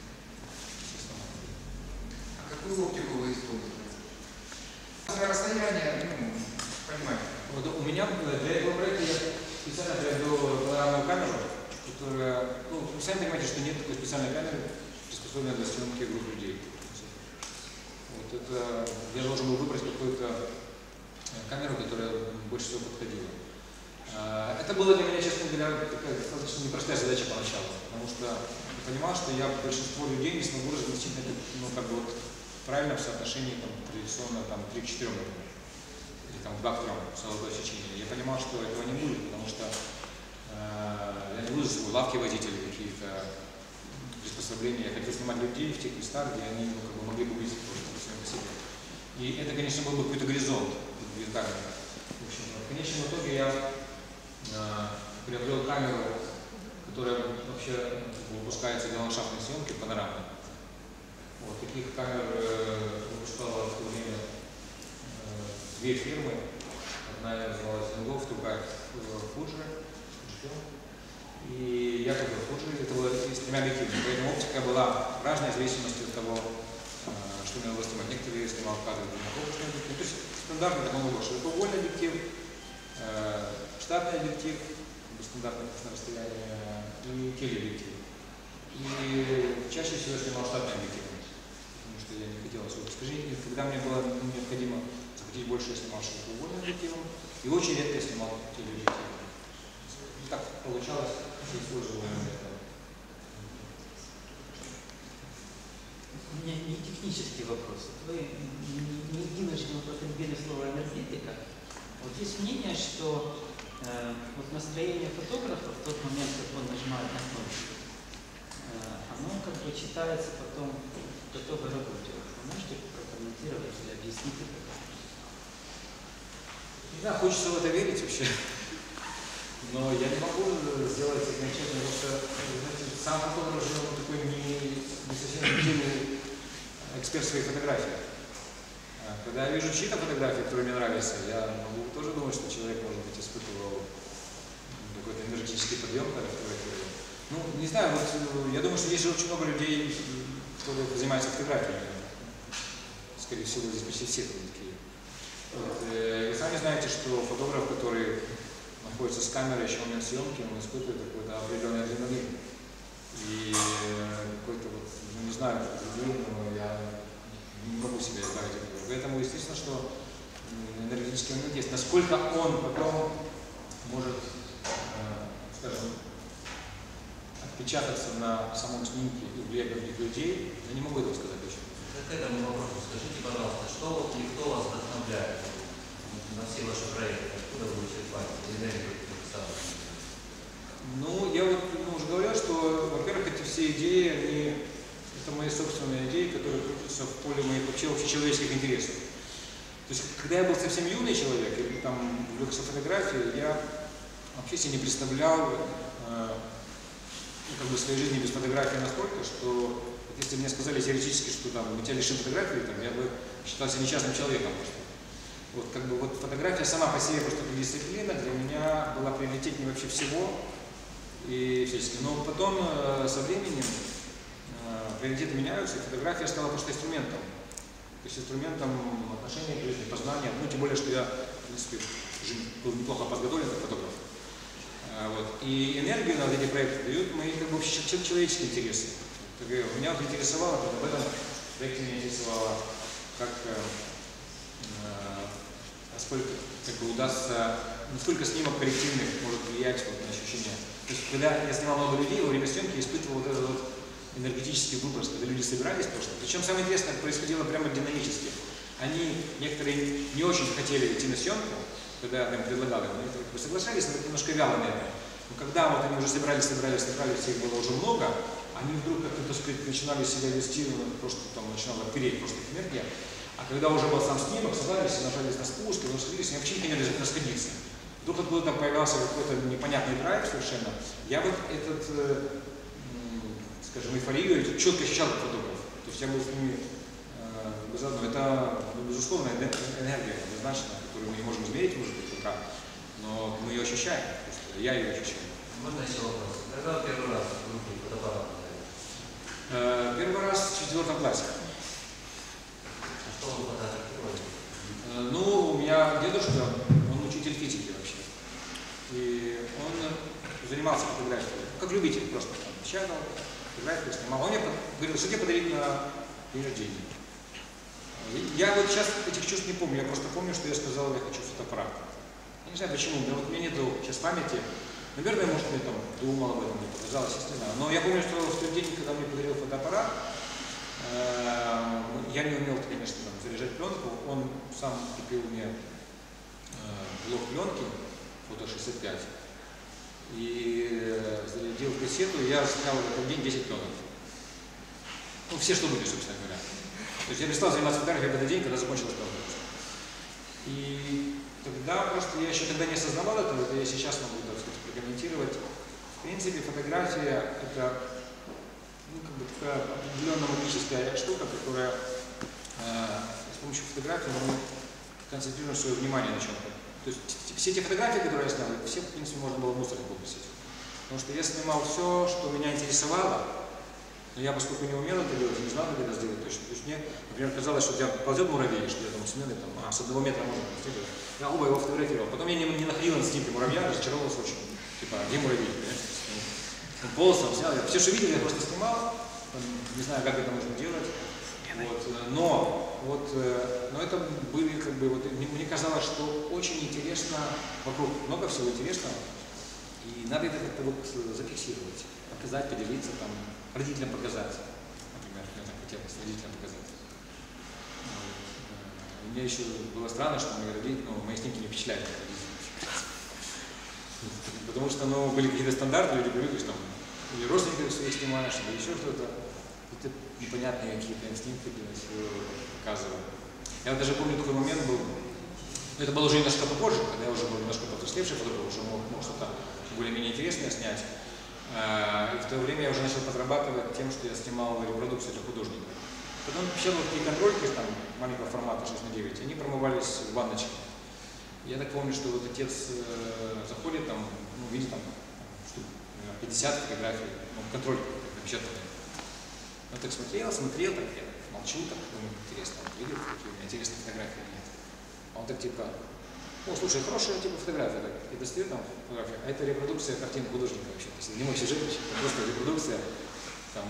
А какую оптику вы используете? Расстояние, понимаете. Вот у меня для этого проекта я специально приобрел панорамную камеру, которая, вы сами понимаете, что нет такой специальной камеры, приспособленной для съемки групп людей. Вот это, я должен был выбрать какую-то камеру, которая больше всего подходила. Это было для меня, честно говоря, такая достаточно непростая задача поначалу, потому что я понимал, что я большинство людей не смогу разместить в правильном соотношении традиционно 3 к 4, или 2 к 3 силовое сечение. Я понимал, что этого не будет, потому что я не буду свой лавки водителей, какие-то приспособления. Я хотел снимать людей в тех местах, где они могли бы увидеть себе. И это, конечно, был бы какой-то горизонт. В конечном итоге я приобрел камеру, которая вообще выпускается для ландшафтной съемки, панорамной. Вот таких камер выпускала в то время 2 фирмы. Одна называлась Engolf, другая Fuji. И я только Fuji, это было с 3 объективами. Поэтому оптика была разная в зависимости от того, что мне надо снимать. Некоторые снимал кадры на фокусный объектив. То есть стандартный такой был широкоугольный объектив, штатный объектив, стандартное расстояние и телеобъектив. И чаще всего я снимал штатный объектив. Что я не хотел особо скажи, когда мне было необходимо захватить больше, я снимал широкоугольным объективом, и очень редко я снимал телеобъективом. Так получалось, что использовал это. У меня не технический вопрос. Вы не единожды употребили слово энергетика. Вот есть мнение, что вот настроение фотографа в тот момент, как он нажимает на кнопку, оно читается потом в готовой работе. Вы можете прокомментировать или объяснить это? Не знаю, хочется в это верить вообще. Но я не могу сделать окончательно, потому что, знаете, сам фотограф же такой не совсем объективный эксперт в своих фотографиях. Когда я вижу чьи-то фотографии, которые мне нравятся, я могу тоже думать, что человек, может быть, испытывал какой-то энергетический подъем, когда фотографировал. Не знаю, я думаю, что есть же очень много людей, которые занимаются фотографией. Скорее всего, здесь почти все такие. Вы сами знаете, что фотограф, который находится с камерой еще в момент съемки, он испытывает какой-то определенный адреналин. И какой-то не знаю, но я не могу себя избавить от этого. Поэтому естественно, что энергетический момент есть. Насколько он потом может, скажем, отпечататься на самом снимке и влиять на других людей, я не могу этого сказать точно. К этому вопросу скажите, пожалуйста, что кто вас вдохновляет на все ваши проекты? Откуда вы черпаете энергию? Я уже говорил, что, во-первых, эти все идеи, это мои собственные идеи, которые крутятся в поле моих вообще общечеловеческих интересов. То есть, когда я был совсем юный человек, или увлекся фотографией, я вообще себе не представлял своей жизни без фотографии настолько, что если мне сказали теоретически, что мы тебя лишим фотографии, я бы считал себя несчастным человеком. Фотография сама по себе просто как дисциплина для меня была приоритетнее вообще всего и всячески. Но потом со временем приоритеты меняются, и фотография стала просто инструментом. То есть инструментом отношения к жизни, познания. Тем более, что я, в принципе, уже был неплохо подготовлен как фотограф. И энергию на эти проекты дают мои человеческие интересы. Меня интересовало, в этом проекте меня интересовало, как насколько как бы удастся, насколько снимок коллективных может влиять вот на ощущение. То есть, когда я снимал много людей, во время съемки я испытывал вот этот вот энергетический выброс, когда люди собирались просто. Причем самое интересное, происходило прямо динамически. Они, некоторые, не очень хотели идти на съемку, когда я им предлагал, они как бы соглашались, но немножко вяло на это. Но когда вот они уже собирались, их было уже много, они вдруг как-то, так сказать, начинали себя вести, просто там начинало переть просто их энергия. А когда уже был сам снимок, собрались, нажались на спуск, и расходились, и вообще не обязательно расходиться. Вдруг откуда-то появился какой-то непонятный драйв совершенно. Я вот этот, скажем, эйфорию четко ощущал как фотограф. То есть я был с ними заодно. Это, безусловно, энергия, однозначно, которую мы не можем измерить, может быть, пока, но мы ее ощущаем. Я ее ощущаю. Можно еще вопрос? Когда первый раз в группе фотоаппарат? Первый раз в 4 классе. А что вы фотографировали? Ну, у меня дедушка, он учитель физики вообще. И он занимался фотографией, как любитель просто. Печатал, фотографию снимал. Он мне говорил, что тебе подарить на день рождения. Я вот сейчас этих чувств не помню, я просто помню, что я сказал, я хочу фотоаппарат. Я не знаю почему, да вот у меня нету сейчас памяти. Наверное, может, я там думал об этом, мне показалось, я не знаю. Но я помню, что в тот день, когда мне подарил фотоаппарат, я не умел, конечно, там, заряжать пленку. Он сам купил мне блок пленки, фото 65, и зарядил кассету, и я снял в этот день 10 пленок. Ну, все, что были, собственно говоря. То есть я перестал заниматься фотографией в этот день, когда закончилась пленка. И тогда просто, я еще тогда не осознавал этого, это я сейчас могу, так сказать, прокомментировать. В принципе, фотография – это как бы такая определенная магическая штука, которая с помощью фотографии мы концентрируем свое внимание на чем-то. То есть все те фотографии, которые я снял, все, в принципе, можно было в мусорник выбросить. Потому что я снимал все, что меня интересовало, но я, поскольку не умел это делать, не знал, как это сделать точно. То есть мне, например, казалось, что у тебя ползет муравей, что я там смены, с 1 метра можно сделать. Я оба его фотографировал. Потом я не находил на снимке муравья, разочаровался очень. Типа, где муравей, понимаешь? Он полз, он снял. Все, что видел, я просто снимал. Не знаю, как это можно делать. Вот. Но это были, как бы, вот, мне казалось, что очень интересно, вокруг много всего интересного. И надо это как-то вот зафиксировать, показать, поделиться, там, родителям показать. Например, я так хотел родителям показать. Мне еще было странно, что мои родители, мои снимки не впечатляли. Потому что, были какие-то стандарты, люди привыкли, что там, или родственников своих снимаешь, или еще что-то. Какие-то непонятные какие-то снимки показывали. Я вот даже помню, такой момент был, это было уже немножко попозже, когда я уже был немножко повзрослевший фотограф, уже мог что-то более-менее интересное снять. И в то время я уже начал подрабатывать тем, что я снимал репродукции для художников. Потом печатал такие контрольки там, маленького формата 6:9, они промывались в баночке. Я так помню, что вот отец заходит, там, видит там штук 50 фотографий, контрольки напечатанные. Он так смотрел, так я молчу, так думаю, интересно, он видит, какие у меня интересные фотографии или нет. А он так типа, слушай, хорошая типа фотография, так, и достает там фотографию, а это репродукция картин художника вообще, то есть не мой сюжет, это просто репродукция, там,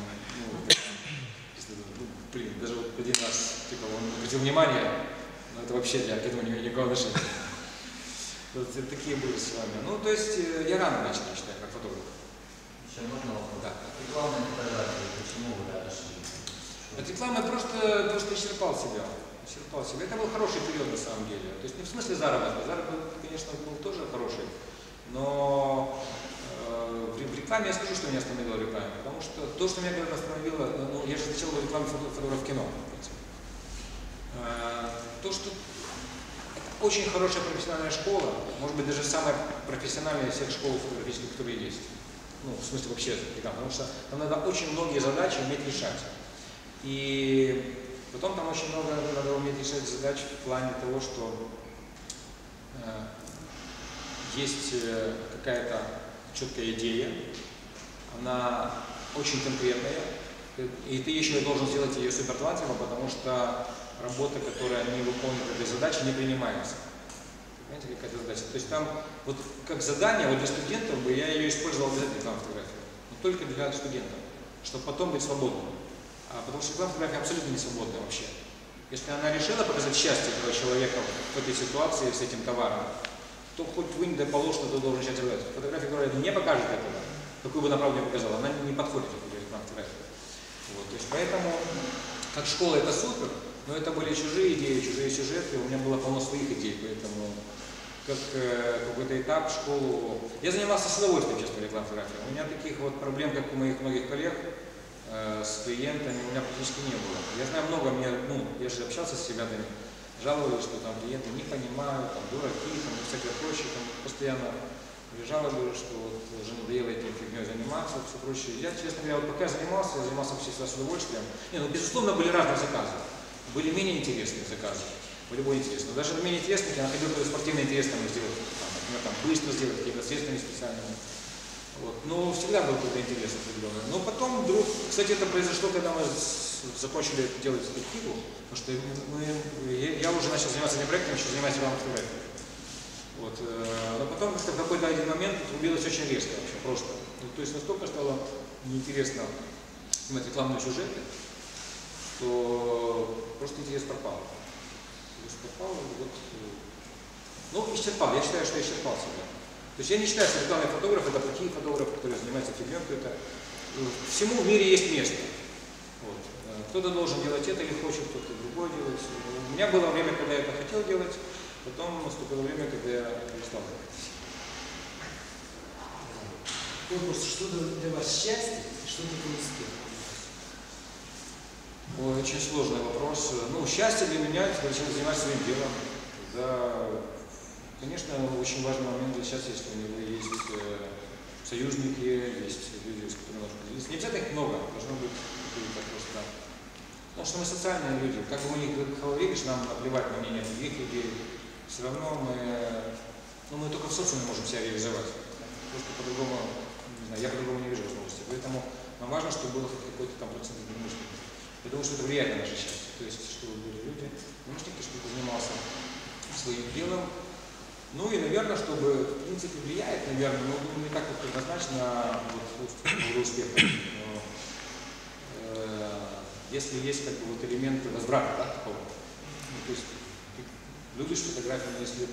даже вот один раз, типа, он обратил внимание, но это вообще к этому никакого отношения. Вот такие были с вами. То есть я рано начал, я считаю, как фотограф. Еще можно вопрос? Да. Рекламные фотографии, почему вы отошли? От рекламы просто исчерпал себя. Это был хороший период на самом деле. То есть не в смысле заработка. Заработок, конечно, был тоже хороший. Но в рекламе я скажу, что меня остановило реклама. Потому что то, что меня когда остановило, я же сначала в рекламе фотограф в кино, в принципе. То, что это очень хорошая профессиональная школа, может быть, даже самая профессиональная из всех школ фотографических, которые есть. В смысле вообще реклама, потому что там надо очень многие задачи уметь решать. И потом там очень много надо уметь решать задач в плане того, что есть какая-то четкая идея, она очень конкретная, и ты еще должен сделать ее суперталантливо, потому что работа, которая не выполнит этой задачи, не принимается. Понимаете, какая-то задача. То есть там, вот как задание, вот для студентов бы я ее использовал обязательно рекламную фотографию, но только для студентов, чтобы потом быть свободным. Потому что рекламная фотография абсолютно не свободная вообще. Если она решила показать счастье этого человека в этой ситуации с этим товаром, то хоть вынь да положь, что ты должен начать делать. Фотография, которая не покажет этого, какую бы направду не показала, она не подходит к фотографии. Вот, то есть поэтому, как школа, это супер, но это были чужие идеи, чужие сюжеты, у меня было полно своих идей, поэтому как какой-то этап в школу. Я занимался с удовольствием, честно, рекламной фотографией. У меня таких вот проблем, как у моих многих коллег, с клиентами у меня практически не было. Я знаю много, я же общался с ребятами, жаловались, что там клиенты не понимают, там дураки, там и всякое прочее, там постоянно жаловались, что вот уже надоело этим фигней заниматься, все прочее. Я, честно говоря, вот пока я занимался всегда с удовольствием. Безусловно, были разные заказы. Были менее интересные заказы, были более интересные. Но даже менее интересных я находил какой-то спортивный интерес там сделать, например, там быстро сделать, какими-то средствами специальными. Вот. Но всегда был какой-то интерес определенный. Но потом вдруг, кстати, это произошло, когда мы закончили делать перспективу, потому что я уже начал заниматься этим проектом, еще занимаюсь рекламной фотографией. Вот. Но потом в какой-то один момент убилось очень резко вообще, просто. То есть настолько стало неинтересно снимать рекламные сюжеты, что просто интерес пропал. Исчерпал. Я считаю, что исчерпал себя. То есть я не считаю, что рекламный фотограф это плохие фотографы, которые занимаются фигней. Всему в мире есть место. Вот. Кто-то должен делать это или хочет кто-то другой делать. У меня было время, когда я это хотел делать, потом наступило время, когда я перестал делать. Вопрос, что для вас счастье и что такое успех? Ой, очень сложный вопрос. Счастье для меня это заниматься своим делом. Конечно, очень важный момент для счастья, если у него есть союзники, есть люди, с которыми можно поделиться. Не обязательно их много, должно быть какие-то просто. Потому что мы социальные люди. Как бы мы ни говорили, что нам наплевать на мнение других людей, все равно мы только в социуме можем себя реализовать. Просто по-другому, не знаю, я по-другому не вижу возможности. Поэтому нам важно, чтобы было какой-то там процент преимущества. Я думаю, что это влияет на наше счастье. То есть, чтобы были люди, помощники, чтобы занимался своим делом. И, наверное, чтобы, в принципе, влияет, наверное, но не так вот однозначно на успех. Если есть как бы элемент возврата, такого. То есть ты любишь фотографию, но если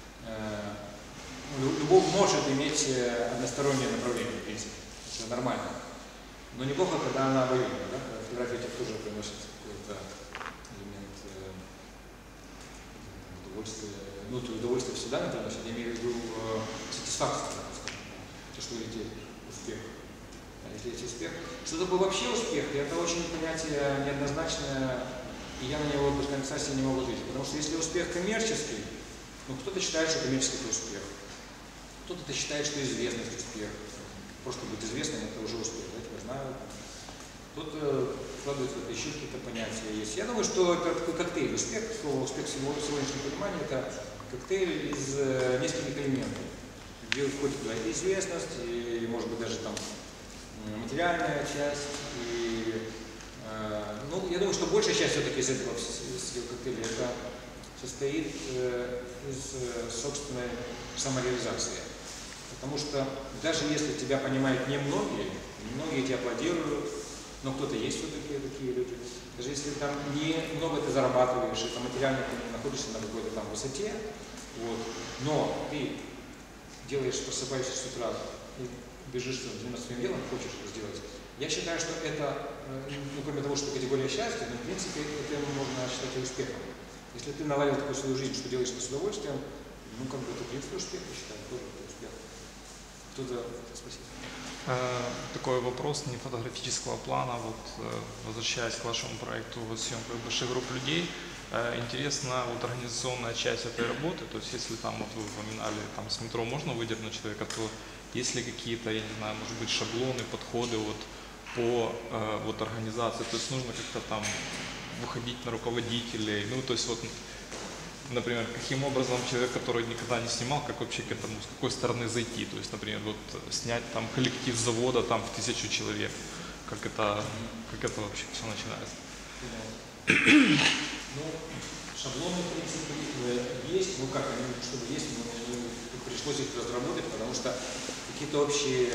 любовь может иметь одностороннее направление, в принципе, это нормально. Но неплохо, когда она обоюдная, да? Когда фотография тебе тоже приносит какой-то элемент удовольствия. Удовольствие всегда не приносит, я имею в виду сатисфакцию, то, что видите, успех. Если есть успех. Что такое вообще успех? Это очень понятие неоднозначное, и я на него до конца не могу ответить. Потому что если успех коммерческий, кто-то считает, что коммерческий это успех. Кто-то считает, что известность успех. Просто быть известным это уже успех, да, тебя знают. Кто-то вкладывает в это еще какие-то понятия есть. Я думаю, что это такой коктейль. Успех, слово успех в сегодняшнем понимании, это коктейль из нескольких элементов, где входит туда и известность, и, может быть, даже там материальная часть. Я думаю, что большая часть все-таки из этого коктейля это состоит из собственной самореализации. Потому что даже если тебя понимают многие тебя аплодируют, но кто-то есть все-таки такие люди. Даже если там немного ты зарабатываешь, и там материально ты находишься на какой-то там высоте, но ты просыпаешься с утра и бежишь заниматься своим делом, хочешь это сделать. Я считаю, что это, кроме того, что категория счастья, но в принципе это можно считать и успехом. Если ты наладил такую свою жизнь, что делаешь это с удовольствием, это в принципе успех, я считаю, тоже успех. Кто-то спросит. Такой вопрос не фотографического плана. Возвращаясь к вашему проекту съемка больших групп людей, интересна организационная часть этой работы. То есть, если там вы упоминали, с метро можно выдернуть человека, то есть ли какие-то, я не знаю, может быть, шаблоны, подходы по организации? То есть нужно как-то там выходить на руководителей. То есть например, каким образом человек, который никогда не снимал, как вообще к этому, с какой стороны зайти? То есть, например, снять там коллектив завода в 1000 человек. Как это вообще все начинается? Шаблоны, в принципе, есть. Чтобы есть, пришлось их разработать, потому что какие-то общие.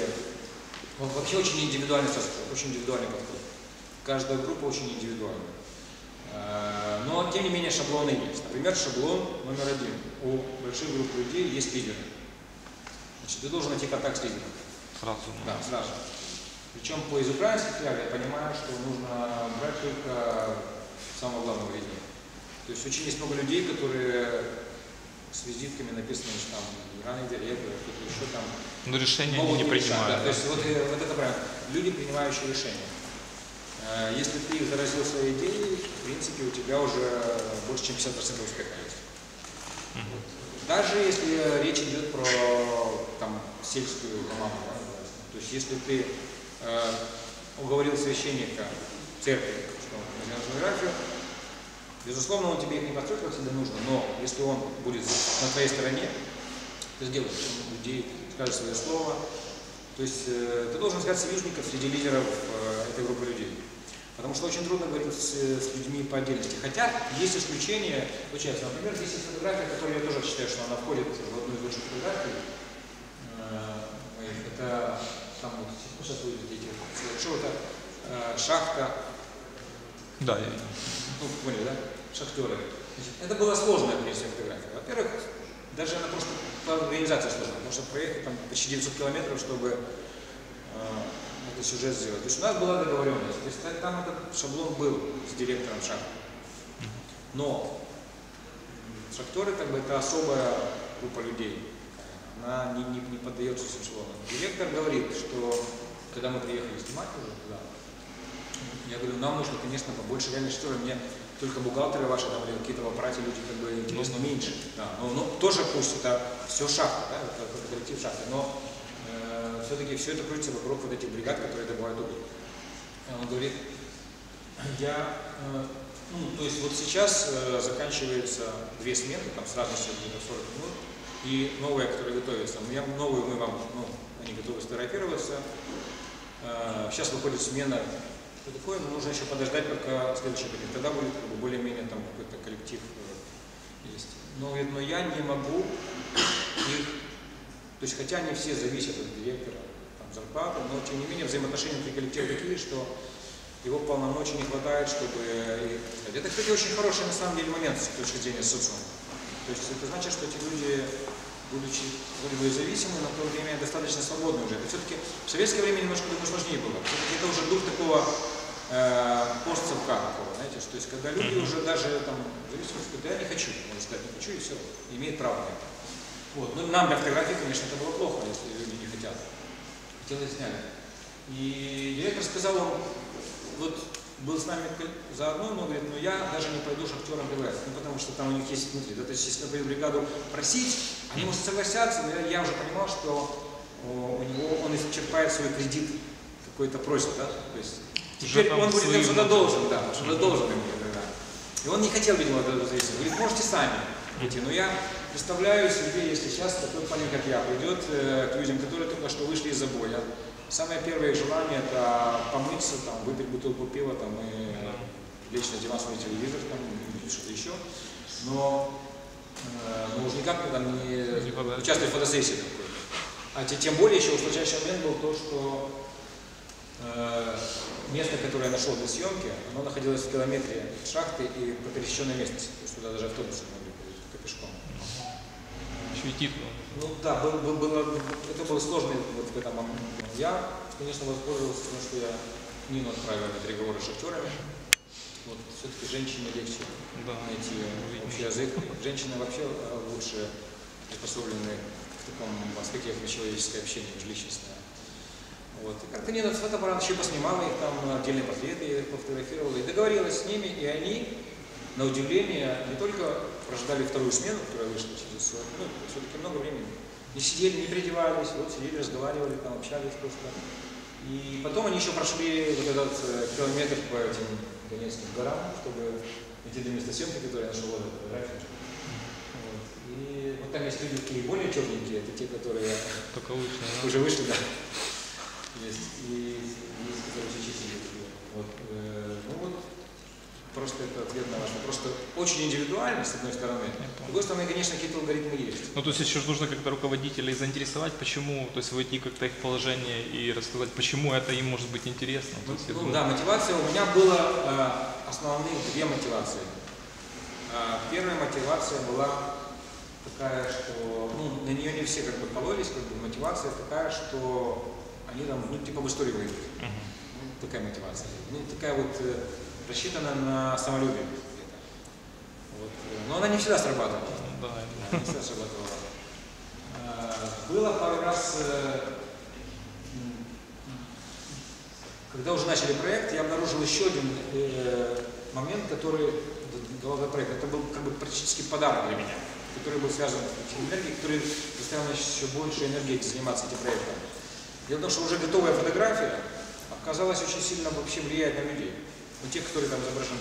Вообще очень индивидуальный подход. Каждая группа очень индивидуальна. Но, тем не менее, шаблоны есть. Например, шаблон номер 1. У больших групп людей есть лидеры. Значит, ты должен найти контакт с лидером. Сразу. Да, сразу. Причем из украинских реалий я понимаю, что нужно брать только самого главного лидера. То есть очень есть много людей, которые с визитками написаны, что там генеральный директор, кто-то еще там. Но решения могут они не решать, принимают. да. То есть вот это правильно. Люди, принимающие решения. Если ты их заразил своей идеей, в принципе, у тебя уже больше, чем 50% успеха есть. Даже если речь идет про там, сельскую команду. Да? То есть если ты уговорил священника церкви, что он возьмет фотографию, безусловно, он тебе их не построит, как тебе нужно, но если он будет на твоей стороне, ты сделаешь, он людей скажет свое слово. То есть ты должен искать союзников среди лидеров этой группы людей. Потому что очень трудно говорить с людьми по отдельности. Хотя есть исключения, случается. Например, здесь есть фотография, которую я тоже считаю, что она входит в одну из лучших фотографий. Это там вот, сейчас вы видите, что это шахта. Да, я видел. Ну, поняли, да? Шахтеры. Значит, это была сложная, конечно, фотография. Во-первых, даже она просто по организации сложная, потому что проехать там почти 900 километров, чтобы этот сюжет сделать. То есть у нас была договоренность. То есть там этот шаблон был с директором шахты. Но шахтеры как бы это особая группа людей. Она не поддается всем шаблонам. Директор говорит, что когда мы приехали снимать уже туда, я говорю, нам нужно, конечно, побольше реально шахтеров. Мне только бухгалтеры ваши там или какие-то вопросы люди как бы интересно меньше. Да. Но тоже пусть это все шахта, да, это коллектив шахты. Но все-таки все это крутится вокруг вот этих бригад, которые добывают уголь. Он говорит, то есть вот сейчас заканчивается 2 смены, там с разностью где-то 40 минут, и новые, которые готовятся. Новые мы вам, они готовы сфотографироваться. Сейчас выходит смена. Что такое? Но нужно еще подождать, пока следующий коллектив. Тогда будет как бы, более-менее там какой-то коллектив есть. Но я не могу их. То есть, хотя они все зависят от директора, там, зарплаты, но тем не менее взаимоотношения внутри коллектива такие, что его полномочий не хватает, чтобы их сказать. Это, кстати, очень хороший на самом деле момент с точки зрения социума. То есть это значит, что эти люди, будучи вроде бы зависимы, но в то время достаточно свободны уже. Это все-таки в советское время немножко сложнее было. Все-таки это уже дух такого постсовка такого, знаете, что есть когда люди уже даже там зависимы, да я не хочу, можно сказать, не хочу и все, имеет право на это. Вот. Ну, нам для фотографии, конечно, это было плохо, если люди не хотят. Хотели сняли. И директор сказал, он вот был с нами заодно, но говорит, я даже не пойду шахтером ДВС, потому что там у них есть внутри. Да, то есть, если, например, бригаду просить, они может согласятся, но я уже понимал, что он исчерпает свой кредит какой-то просит, да? То есть теперь он будет им что-то должен, да, что-то должен ему, да. И он не хотел, видимо, это зависеть. Говорит, можете сами идти, но я представляю себе, если сейчас такой парень, как я, придет к людям, которые только что вышли из забоя. Самое первое желание – это помыться, там, выпить бутылку пива там, и лечь на диван, смотреть телевизор там, или что-то еще. Но уже никак там, не участвовать в фотосессии какой-то. А тем более еще сложнейший момент был то, что место, которое я нашел для съемки, оно находилось в километре от шахты и по пересеченной местности. То есть туда даже автобусы могли ходить, только пешком. Светит. Ну да, это было сложно вот в этом моменте. Я, конечно, воспользовался тем, что я Нину отправил на переговоры с шахтерами. Вот все-таки женщине легче найти общий язык. Женщины вообще лучше приспособлены к такому аспекте, как человеческое общение, межличностное. Вот. И как-то Нина с фотоаппарата еще поснимала их там отдельные портреты, я их пофотографировала и договорилась с ними, и они, на удивление, не только прождали вторую смену, которая вышла через 40 минут, все-таки много времени. Не сидели, не переодевались, вот сидели, разговаривали, там общались просто. И потом они еще прошли вот этот километр по этим Донецким горам, чтобы идти до места съемки, которые я нашел в фотографии. Вот. И вот там есть люди такие более черненькие, это те, которые уже вышли, да. Есть. И есть, которые еще чистенькие. Вот. Ну вот, просто это ответ на ваш вопрос. Просто очень индивидуально, с одной стороны. С другой стороны, конечно, какие-то алгоритмы есть. Ну, то есть еще же нужно как-то руководителей заинтересовать, почему, то есть войти как-то их в положение и рассказать, почему это им может быть интересно. То есть, Ну, да, мотивация. У меня было основные две мотивации. Первая мотивация была такая, что на нее не все как бы кололись, как бы мотивация такая, что они там, типа в историю выйдут. Такая мотивация. Такая вот рассчитана на самолюбие. Вот. Но она не всегда срабатывала. Да, Не всегда срабатывала. Было пару раз, когда уже начали проект, я обнаружил еще один момент, который давал этот проект. Это был как бы практически подарок для меня, который был связан с энергией, который заставил меня еще больше энергии заниматься этим проектом. Дело в том, что уже готовая фотография оказалась очень сильно вообще влияет на людей, на тех, которые там изображены.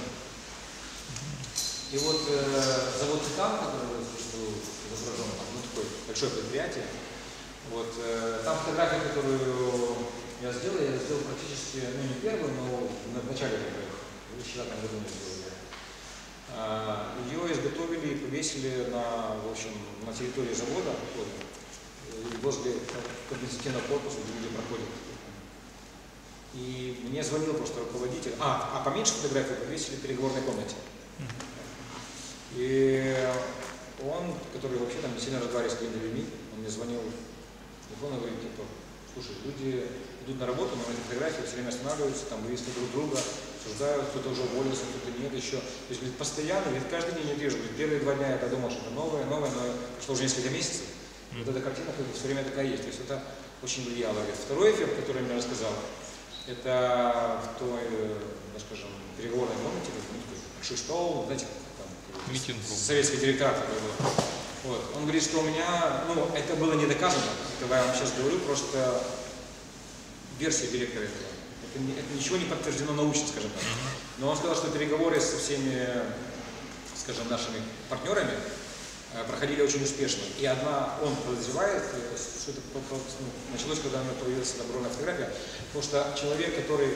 И вот завод «Титан», который был изображен, такое большое предприятие, вот, там фотография, которую я сделал практически, не первую, но в начале этого, в 2009 году мы сделали. Ее изготовили и повесили на территории завода, возле компенсативного корпуса, где люди проходят. И мне звонил просто руководитель, поменьше фотографий повесили в переговорной комнате. И он, который вообще там не сильно разговаривает с клиентами людьми, он мне звонил в телефон и говорит, типа, слушай, люди идут на работу, но на этой фотографии все время останавливаются, там выясняют друг друга, обсуждают, кто-то уже уволился, кто-то нет еще. То есть говорит, постоянно, каждый день я вижу, первые 2 дня я думал, что это новое, но прошло уже несколько месяцев. Вот эта картина все время такая есть. То есть это очень влияло. Второй эффект, который я мне рассказал, это в той, скажем, переговорной комнате, большой стол, знаете, там, советский директор такой был. Вот. Он говорит, что у меня, это было не доказано, это я вам сейчас говорю, просто версия директора этого. Это ничего не подтверждено научно, скажем так. Но он сказал, что переговоры со всеми, скажем, нашими партнерами проходили очень успешно. И он подозревает, что это началось, когда у меня появилась добровольная фотография, потому что человек, который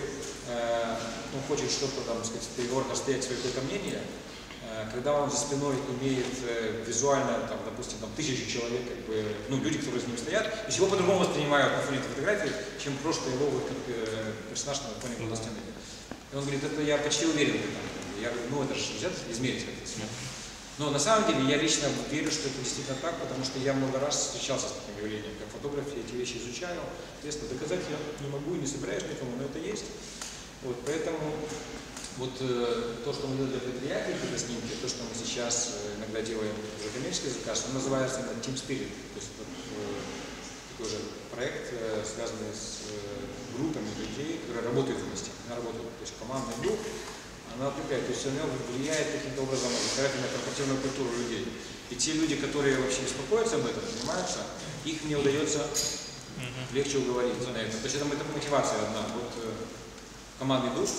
хочет что-то там, сказать, в переговорах отстоять свое какое-то мнение, когда он за спиной имеет визуально, там, допустим, 1000 человек, как бы, люди, которые с ним стоят, то есть его по-другому воспринимают на фоне этой фотографии, чем просто его как персонаж на фоне белой стены. И он говорит, это я почти уверен в этом. Я говорю, это же нельзя измерить как-то. Но на самом деле я лично верю, что это действительно так, потому что я много раз встречался с таким явлением. Как фотограф, я эти вещи изучаю. Естественно, доказать я не могу и не собираюсь никому, но это есть. Вот, поэтому то, что мы делаем для предприятий, для снимки, то, что мы сейчас иногда делаем уже коммерческий заказ, он называется Team Spirit. То есть такой же проект, связанный с группами людей, которые работают вместе. Она работает, то есть командный дух. Она укрепляет, то есть она влияет каким-то образом на корпоративную культуру людей. И те люди, которые вообще беспокоятся об этом, занимаются, их мне удается легче уговорить на это. То есть это мотивация одна. Вот командный дух,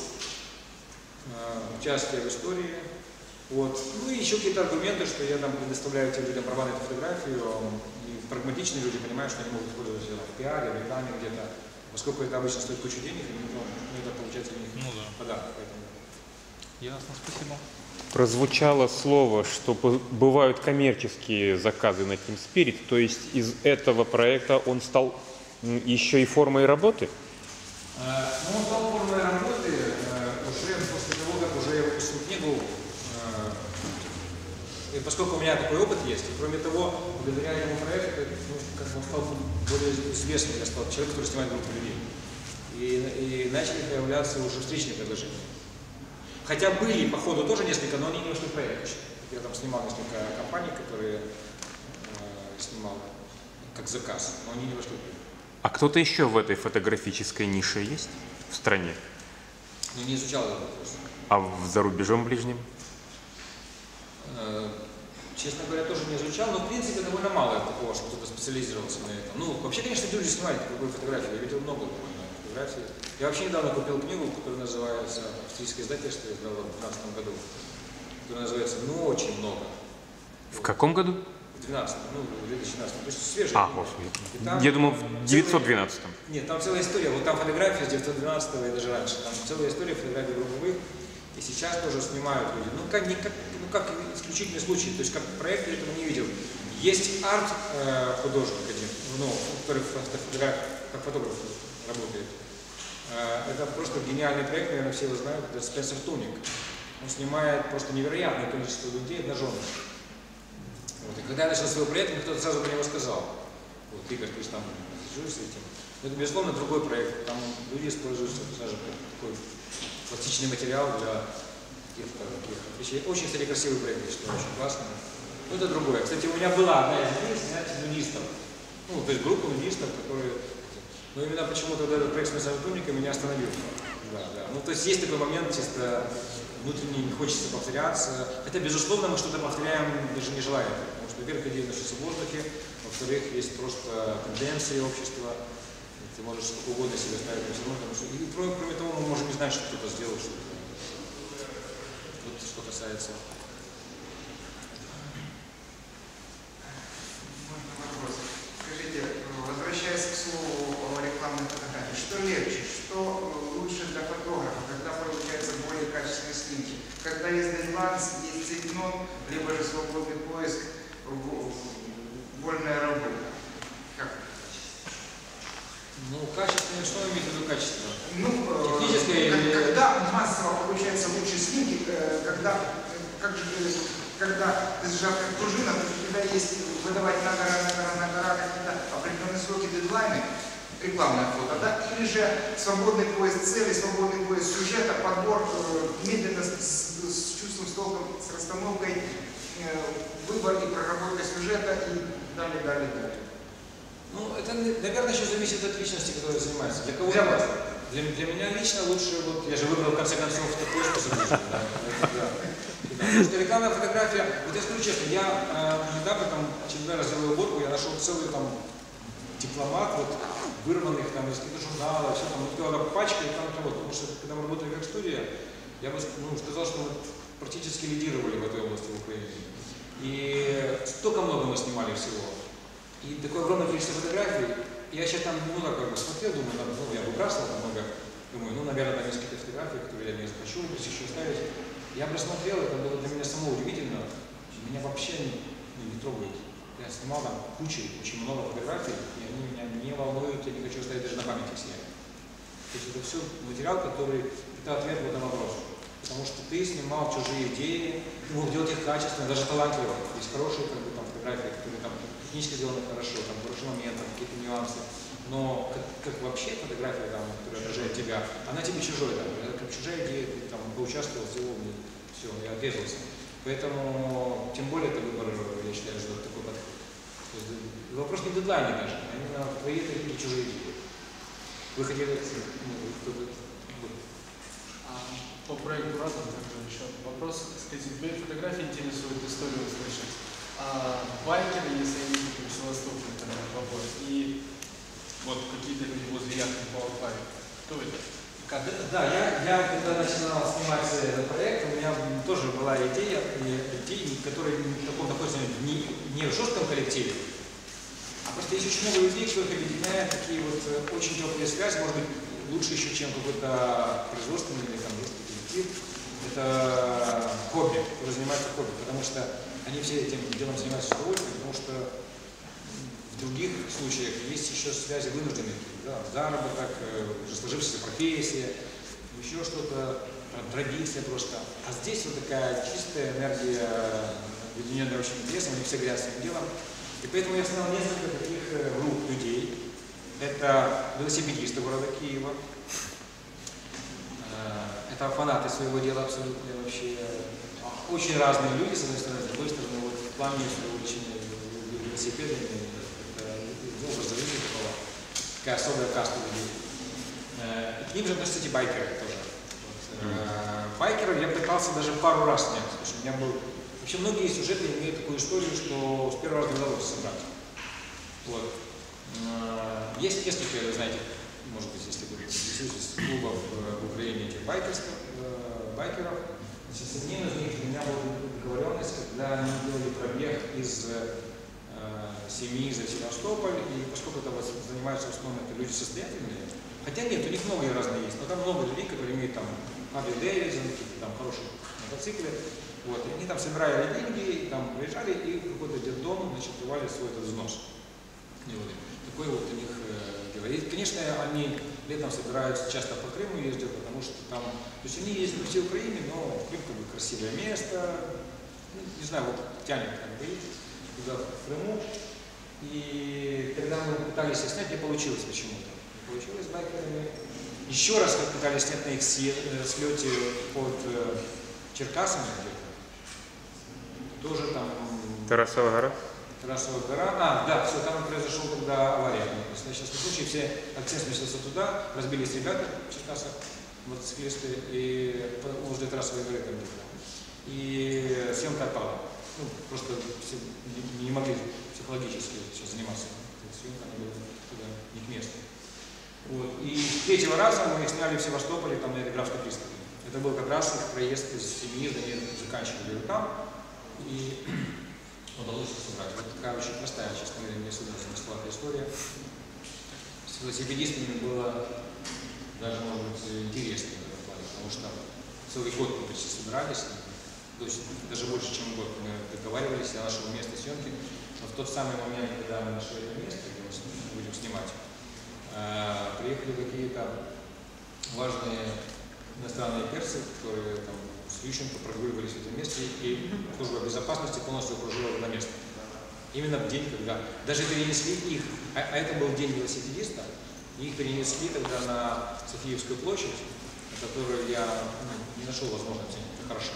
участие в истории. Вот. Ну и еще какие-то аргументы, что я там предоставляю тем людям права на эту фотографию, и прагматичные люди понимают, что они могут использовать ее в пиаре, в рекламе где-то. Поскольку это обычно стоит кучу денег, это получается у них подарок. Ясно, спасибо. Прозвучало слово, что бывают коммерческие заказы на Team Spirit, то есть из этого проекта он стал еще и формой работы? Он стал формой работы уже после того, как уже я выпустил книгу, и поскольку у меня такой опыт есть, и кроме того, благодаря этому проекту, он стал более известным, я стал человек, который снимает группу людей. И начали появляться уже встречные предложения. Хотя были по ходу тоже несколько, но они не вошли в проект. Я там снимал несколько компаний, которые снимал как заказ, но они не вошли в проект. А кто-то еще в этой фотографической нише есть в стране? Ну, не изучал этот вопрос. А в зарубежном ближнем? Честно говоря, тоже не изучал, но в принципе довольно мало такого, что кто-то специализировался на этом. Ну, вообще, конечно, люди снимают такую фотографию, я видел много фотографий. Я вообще недавно купил книгу, которая называется, австрийское издательство, я издал в 2012 году, которая называется «Ну, очень много». В каком году? В 2012, в 2012, то есть свежая. Я думал, в 912. Нет, там целая история, вот там фотографии с 912 и даже раньше, там целая история фотографий групповых, И сейчас тоже снимают люди. Ну, как исключительный случай, то есть как проект я этого не видел. Есть арт-художник один, ну, который как фотограф работает. Это просто гениальный проект, наверное, все его знают, это Спенсер Туник. Он снимает просто невероятное количество людей обнаженных. Вот. И когда я начал свой проект, кто-то сразу про него сказал. Вот, Игорь, ты же там живешь с этим. Но это, безусловно, другой проект. Там люди используют даже такой пластичный материал для каких-то вещей. Очень, кстати, красивый проект, я считаю, очень классный. Но это другое. Кстати, у меня была одна из идей снять нудистов. Ну, то есть группу нудистов, которые... Но именно почему-то этот проект с Мессертуника меня остановил. Да, да. Ну, то есть есть такой момент, чисто внутренне не хочется повторяться. Хотя, безусловно, мы что-то повторяем, даже не желая. Потому что, во-первых, идея находится в воздухе, во-вторых, есть просто тенденции общества. Ты можешь сколько угодно себе ставить, но все равно, потому что... И кроме того, мы можем не знать, что кто-то сделал, что-то. Вот что касается... Можно вопрос. Скажите, возвращаясь к слову о рекламной фотографии, что легче, что лучше для фотографа, когда получается более качественные снимки? Когда есть дедлайнс, есть цветнот, либо же свободный поиск, вольная работа? Как? Ну, качественное, что вы имеете в виду качественно? Ну, когда массово получается лучшие снимки, когда ты сжат как пружина, то у тебя есть выдавать на гора какие-то определенные сроки, дедлайны, рекламное фото, да? Или же свободный поиск цели, свободный поиск сюжета, подбор медленно с чувством, с толком, с расстановкой, выбор и проработка сюжета и далее. Ну, это, наверное, еще зависит от личности, которая занимается. Для кого? Для меня лично лучше, вот я же выбрал в конце концов такой способ жизни. Потому что рекламная фотография, вот я скажу честно, я недавно там очередной раз делал уборку, я нашел целый там дипломат, вот, вырванных там из каких-то журналов, все там, вот, пачка и там вот. Потому что когда мы работали как студия, я бы сказал, что мы практически лидировали в этой области в Украине. И столько много мы снимали всего. И такое огромное количество фотографий. Я сейчас там, как бы смотрел, думаю, я выбрасывал много. Думаю, наверное, там есть какие-то фотографии, которые я не хочу еще ставить. Я просмотрел, это было для меня само удивительно. Меня вообще не трогает. Я снимал там очень много фотографий, и они меня не волнуют, я не хочу оставить даже на памяти все. То есть это все материал, который, это ответ на вопрос. Потому что ты снимал чужие идеи, ты мог делать их качественно, даже талантливо. Есть хорошие там, фотографии, которые там технически сделаны хорошо, там хороший момент, какие-то нюансы. Но как вообще фотография, там, которая отражает тебя, она тебе чужой, как чужая идея, ты там поучаствовал, сделал, все, я отрезался. Поэтому, тем более, это выбор, я считаю, что такой подход. То есть, вопрос не в дедлайне даже, а именно твои или чужие идеи. Вы хотели... По проекту «Разум» такой еще вопрос. Скажите, теперь фотографии интересует, историю услышать. Байкеры, если они в Севастополе, попой, и вот какие-то люди возле яхты Powerfly. Кто это? Да, я когда начинал снимать этот проект, у меня тоже была идея, которая находится не в жестком коллективе, а просто есть очень много людей, кто объединяет такие вот очень теплые связи, может быть, лучше еще, чем какой-то производственный или там жесткий коллектив. Это хобби, которые занимаются хобби, потому что они все этим делом занимаются с удовольствием, потому что в других случаях есть еще связи вынужденные, да, заработок, уже сложившаяся профессия, еще что-то, традиция просто. А здесь вот такая чистая энергия, объединенная общим интересом, они все горят своим делом. И поэтому я снял несколько таких групп людей. Это велосипедисты города Киева. Это фанаты своего дела абсолютно вообще. Очень разные люди, с одной стороны, с другой стороны, вот в плане увлечения велосипедами, это образ жизни такого, такая особая каста людей. К ним же относятся эти байкеры тоже. Байкеров я пытался даже пару раз снять, потому что у меня был... Вообще многие сюжеты имеют такую историю, что с первого раза не удалось собрать. Вот. Есть несколько, вы знаете, может быть, если вы интересуетесь, клубов в Украине этих байкеров. С одним из них у меня была договоренность, когда они делали пробег из Семьи за Севастополь, и поскольку это занимаются в основном это люди состоятельные, Хотя нет, у них много разные есть, но там много людей, которые имеют там Харли Дэвидсон, какие-то там хорошие мотоциклы. Вот, и они там собирали деньги, там приезжали и в какой-то детдом, значит, давали свой этот взнос. И вот, такое вот у них дело. И, конечно, они летом собираются, часто по Крыму ездят, потому что там, то есть они ездят по всей Украине, но Крым как бы красивое место, ну, не знаю, вот тянет как бы туда, в Крыму. И когда мы пытались их снять, не получилось почему-то. Не получилось с байкерами. Еще раз как пытались снять на их слете под Черкасами где-то. Тоже там... Тарасова гора? Тарасова гора. Да, все, там произошел тогда авария. В несчастном случае все акцент сместился туда, разбились ребята в Черкасах, мотоциклисты, и возле Тарасовой горы там где-то. И съемка отпала. Ну, просто все не могли психологически сейчас заниматься съемкой, она была туда не к месту. Вот. И третьего раза мы их сняли в Севастополе, там на Графской пристани. Это был как раз их проезд из семьи, они заканчивали там. И удалось их собрать. Вот такая очень простая, честно говоря, мне сюда занесла эта история. С велосипедистами было даже, может быть, интересно в этом плане, потому что целый год мы почти собирались. То есть даже больше, чем год мы договаривались о нашем месте съемки. Но в тот самый момент, когда мы нашли это место, где мы будем снимать, приехали какие-то важные иностранные перцы, которые там с Ющенко прогуливались в этом месте, и служба безопасности полностью окружила это место. Именно в день, когда даже перенесли их, а это был день велосипедиста, и их перенесли тогда на Софиевскую площадь, на которую я не нашел возможности, это хорошо.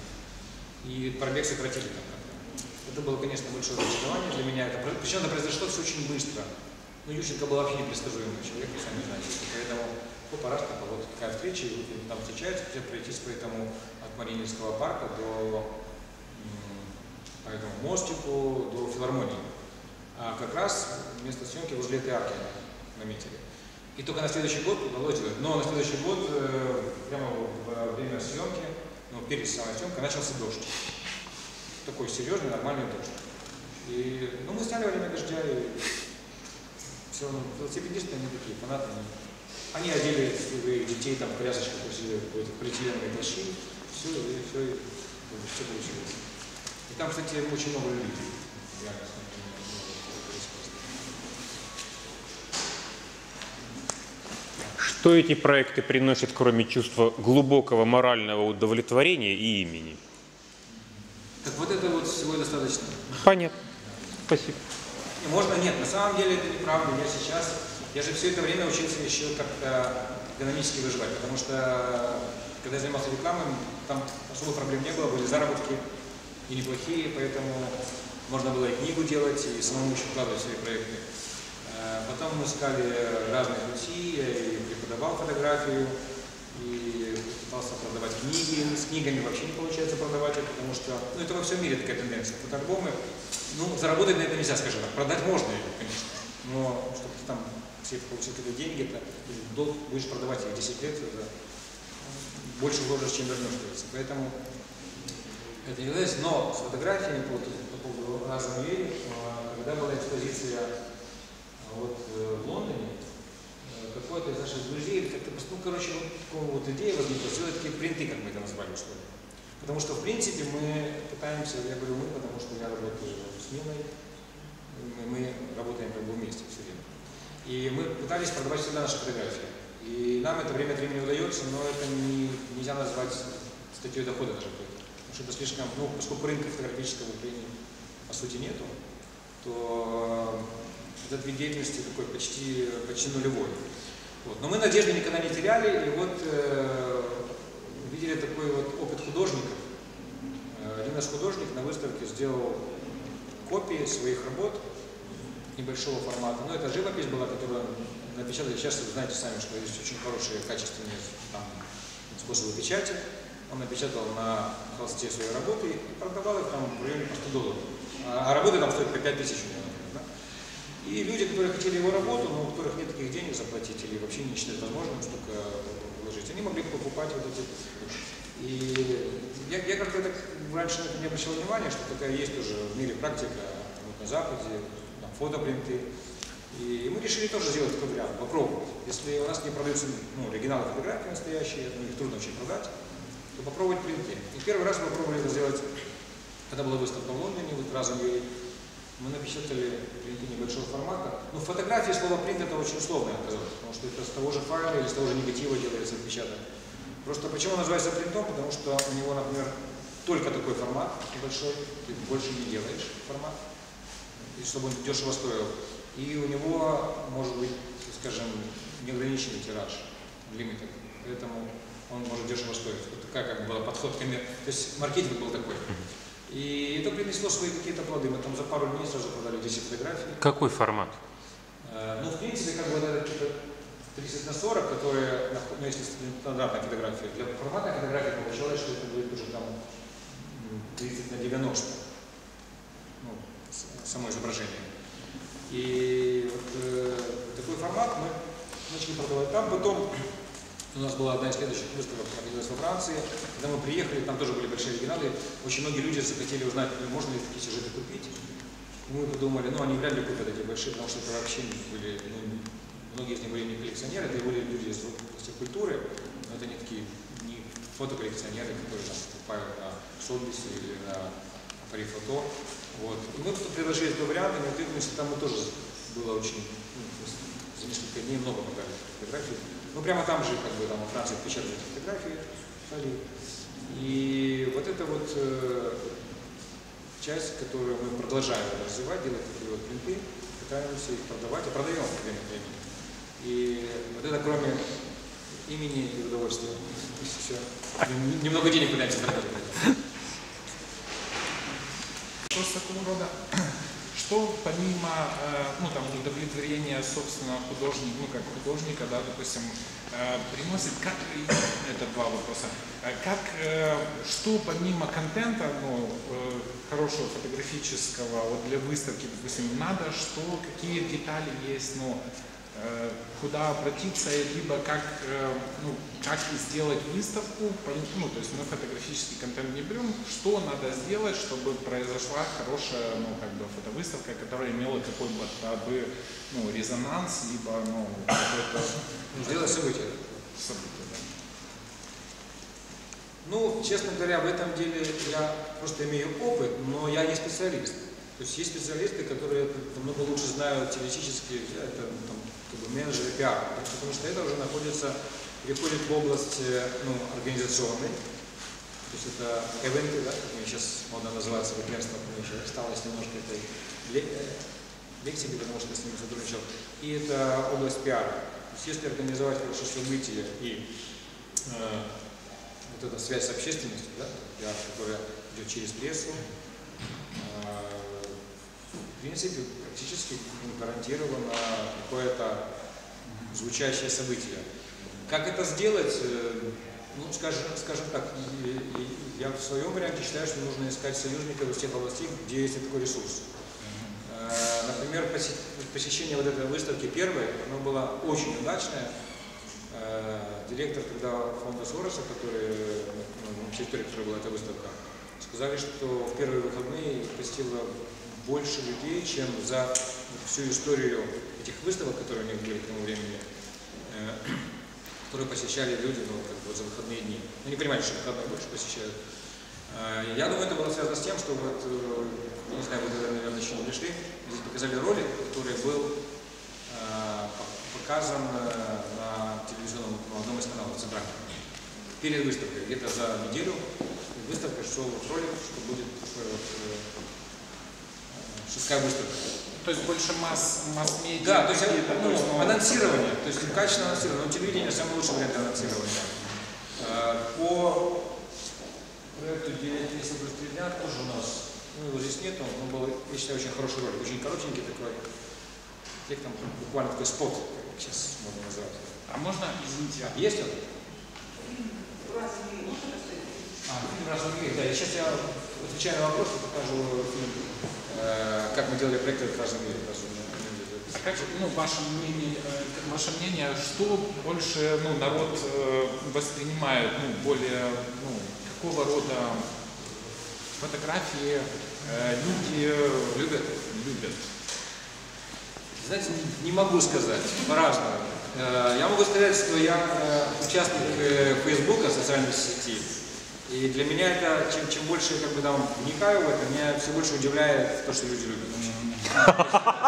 И пробег сократили там. Это было, конечно, большое разочарование для меня. Причем это произошло все очень быстро. Ну, Ющенко был вообще непредсказуемый человек, вы сами знаете. Поэтому раз вот такая встреча, и там встречаются, хотят пройтись по этому от Мариинского парка по этому мостику до филармонии. А как раз место съемки возле этой арки наметили. И только на следующий год удалось делать. Но на следующий год, прямо во время съемки, ну, перед самой съемкой, начался дождь. Такой серьезный, нормальный дождь. И, ну, мы сняли во время дождя, и все, велосипедисты, они такие фанаты. Они одели своих детей там в колясочках, полиэтиленовые тащи, все получилось. И там, кстати, очень много людей. Что эти проекты приносят, кроме чувства глубокого морального удовлетворения и имени? Так вот это вот всего достаточно. Понятно. Спасибо. Можно нет, на самом деле это неправда. Я же все это время учился еще как-то экономически выживать, потому что когда я занимался рекламой, там особо проблем не было, были заработки и неплохие, поэтому можно было и книгу делать, и самому еще вкладывать в свои проекты. Потом мы искали разные пути, я и преподавал фотографию, и пытался продавать книги. С книгами вообще не получается продавать, потому что, ну, это во всем мире такая тенденция. Фотоальбомы, ну, заработать на это нельзя, скажем так. Продать можно, конечно, но чтобы ты там все получил какие-то деньги, это долг будешь продавать их 10 лет, это больше вложишь, чем вернешь. Поэтому это не является. Но с фотографиями по поводу разных веяний, когда была экспозиция вот в Лондоне, какой-то из наших друзей, как-то, ну, короче, вот идея возникла, сделать такие принты, как мы это назвали, что ли. Потому что, в принципе, мы пытаемся, я говорю мы, потому что я работаю с Ниной, мы работаем как бы вместе все время. И мы пытались продавать всегда наши фотографии. И нам это время от времени удается, но это нельзя назвать статьей дохода даже какой-то. Потому что это слишком, ну, поскольку рынка фотографического в Украине по сути нету, то этот вид деятельности такой почти нулевой. Вот. Но мы надежды никогда не теряли, и вот видели такой вот опыт художников. Один наш художник на выставке сделал копии своих работ небольшого формата. Но это живопись была, которую напечатали. Сейчас вы знаете сами, что есть очень хорошие, качественные там способы печати. Он напечатал на холсте свои работы и продавал их там в районе по $100. А работы там стоят по 5000 у него, например, да? И люди, которые хотели его работу, но у которых нет таких денег заплатить или вообще не считают возможным столько вложить, они могли покупать вот эти. И я как-то так раньше не обращал внимания, что такая есть уже в мире практика, вот на Западе, там, фотопринты. И мы решили тоже сделать такой вариант, попробовать. Если у нас не продаются оригиналы фотографии настоящие, их трудно очень продать, то попробовать принты. И первый раз мы попробовали это сделать, когда была выставка в Лондоне, вот разом мы напечатали принты небольшого формата. Но в фотографии слово принт это очень условно оказалось, потому что это с того же файла или с того же негатива делается отпечаток. Просто почему он называется принтом? Потому что у него, например, только такой формат небольшой, ты больше не делаешь формат, и чтобы он дешево стоил. И у него может быть, скажем, неограниченный тираж, лимитед, поэтому он может дешево стоить. Вот такая как бы была подход к коммерции. То есть маркетинг был такой. И это принесло свои какие-то плоды. Мы там за пару дней сразу продали 10 фотографий. Какой формат? Ну, в принципе, как бы это типа 30×40, которые, ну, если стандартная фотография, для форматной фотографии получалось, что это будет уже там 30×90, ну, само изображение. И вот такой формат мы начали продавать там. Потом у нас была одна из следующих выставок, проводилась во Франции. Когда мы приехали, там тоже были большие оригиналы. Очень многие люди захотели узнать, можно ли такие сюжеты купить. И мы подумали, ну они вряд ли купят эти большие, потому что это вообще были, многие из них были не коллекционеры, это были люди из области культуры, но это не такие, не фотоколлекционеры, которые там покупают на Сотбисе или на Парифото. Вот. И мы предложили этот вариант, и мы откликнулись, там мы тоже было очень, за несколько дней много продали фотографий. Ну прямо там же, как бы там во Франции печатали фотографии. И вот это вот часть, которую мы продолжаем развивать, делать такие вот принты, пытаемся их продавать и продаем время от времени. И вот это кроме имени и удовольствия. Немного денег пытаемся заработать. Вопрос такого рода, что помимо удовлетворения собственного художника, как художника, да, допустим, приносит, как, это два вопроса, что помимо контента, хорошего фотографического, вот для выставки, допустим, надо, какие детали есть, куда обратиться, либо как сделать выставку, то есть мы фотографический контент не берем, что надо сделать, чтобы произошла хорошая, фотовыставка, которая имела какой-то резонанс, либо, какой-то... Сделать событие. Да. Ну, честно говоря, в этом деле я просто имею опыт, но я не специалист. То есть есть специалисты, которые намного лучше знают теоретически, это менеджеры пиар, потому что это уже переходит в область организационной. То есть это эвенты, да, как сейчас модно называется, партнерство, мне еще осталось немножко этой лексики, потому что с ними сотрудничал. И это область пиара. То есть если организовать хорошо события и вот эта связь с общественностью, да, пиар, которая идет через прессу, в принципе, практически гарантировано какое-то звучащее событие. Как это сделать? Скажем так, я в своем варианте считаю, что нужно искать союзников из тех областей, где есть такой ресурс. Например, посещение вот этой выставки первой, оно было очень удачное. Директор тогда фонда Сороса, через которой была эта выставка, сказали, что в первые выходные посетило больше людей, чем за всю историю этих выставок, которые у них были к тому времени, которые посещали люди за выходные дни. Они понимали, что выходные больше посещают. Я думаю, это было связано с тем, что не знаю, вы, наверное, еще не пришли, здесь показали ролик, который был показан на телевизионном, одном из каналов центральном. Перед выставкой, где-то за неделю выставка шел ролик, что будет шестая выставка. То есть больше масс-медиа? Да, то есть анонсирование, то есть качественное анонсирование. Но телевидение самый лучший вариант анонсирования. По проекту 9+3 дня тоже у нас, его здесь нет, он был, я считаю, очень хороший ролик, очень коротенький такой. Там буквально такой спот, как сейчас можно называть. А можно, извините? Есть он? «Разум мира», да. И сейчас я отвечаю на вопрос, покажу фильм, как мы делали проект «Разум мира». А как ваше мнение, что больше народ воспринимает, более, какого рода фотографии люди любят? Знаете, не могу сказать, по-разному. Я могу сказать, что я участник Фейсбука, социальной сети, и для меня это, чем больше я как бы там вникаю в это, меня все больше удивляет то, что люди любят.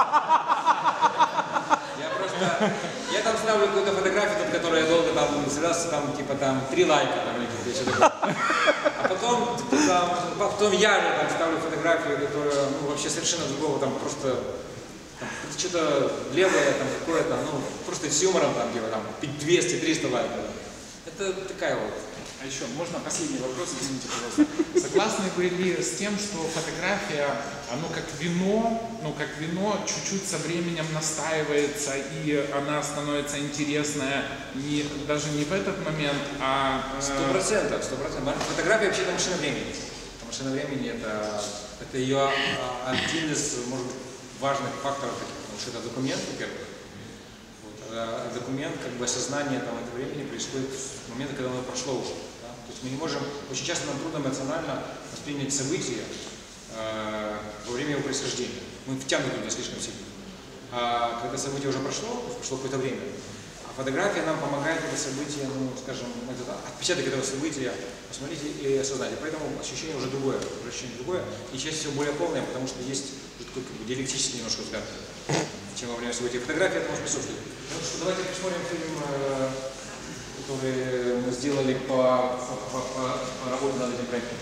Я там ставлю какую-то фотографию, над которой я долго там сразу там типа там 3 лайка там, или что такое. А потом я же там ставлю фотографию, которая ну, вообще совершенно другого, там просто что-то левое, там какое-то, ну просто с юмором там типа там 200-300 лайков. Это такая вот. А еще, можно последний вопрос, извините, пожалуйста. Согласны вы ли с тем, что фотография, оно как вино, чуть-чуть со временем настаивается, и она становится интересная даже не в этот момент, а... 100%. Фотография вообще это машина времени. Машина времени это ее один из, может быть, важных факторов, потому что это документ, во-первых. Вот, документ, как бы осознание там, этого времени происходит в момент, когда оно прошло уже. Да? То есть мы не можем, очень часто нам трудно эмоционально воспринять события во время его происхождения. Мы втянуты в него слишком сильно. А когда событие уже прошло какое-то время, а фотография нам помогает это событие, ну, скажем, этот отпечаток этого события посмотреть и осознать. И поэтому ощущение уже другое, и чаще всего более полное, потому что есть такой как бы, диалектический немножко взгляд, чем во время события. Фотография это может присутствовать. Ну что, давайте посмотрим фильм, который мы сделали по работе над этим проектом.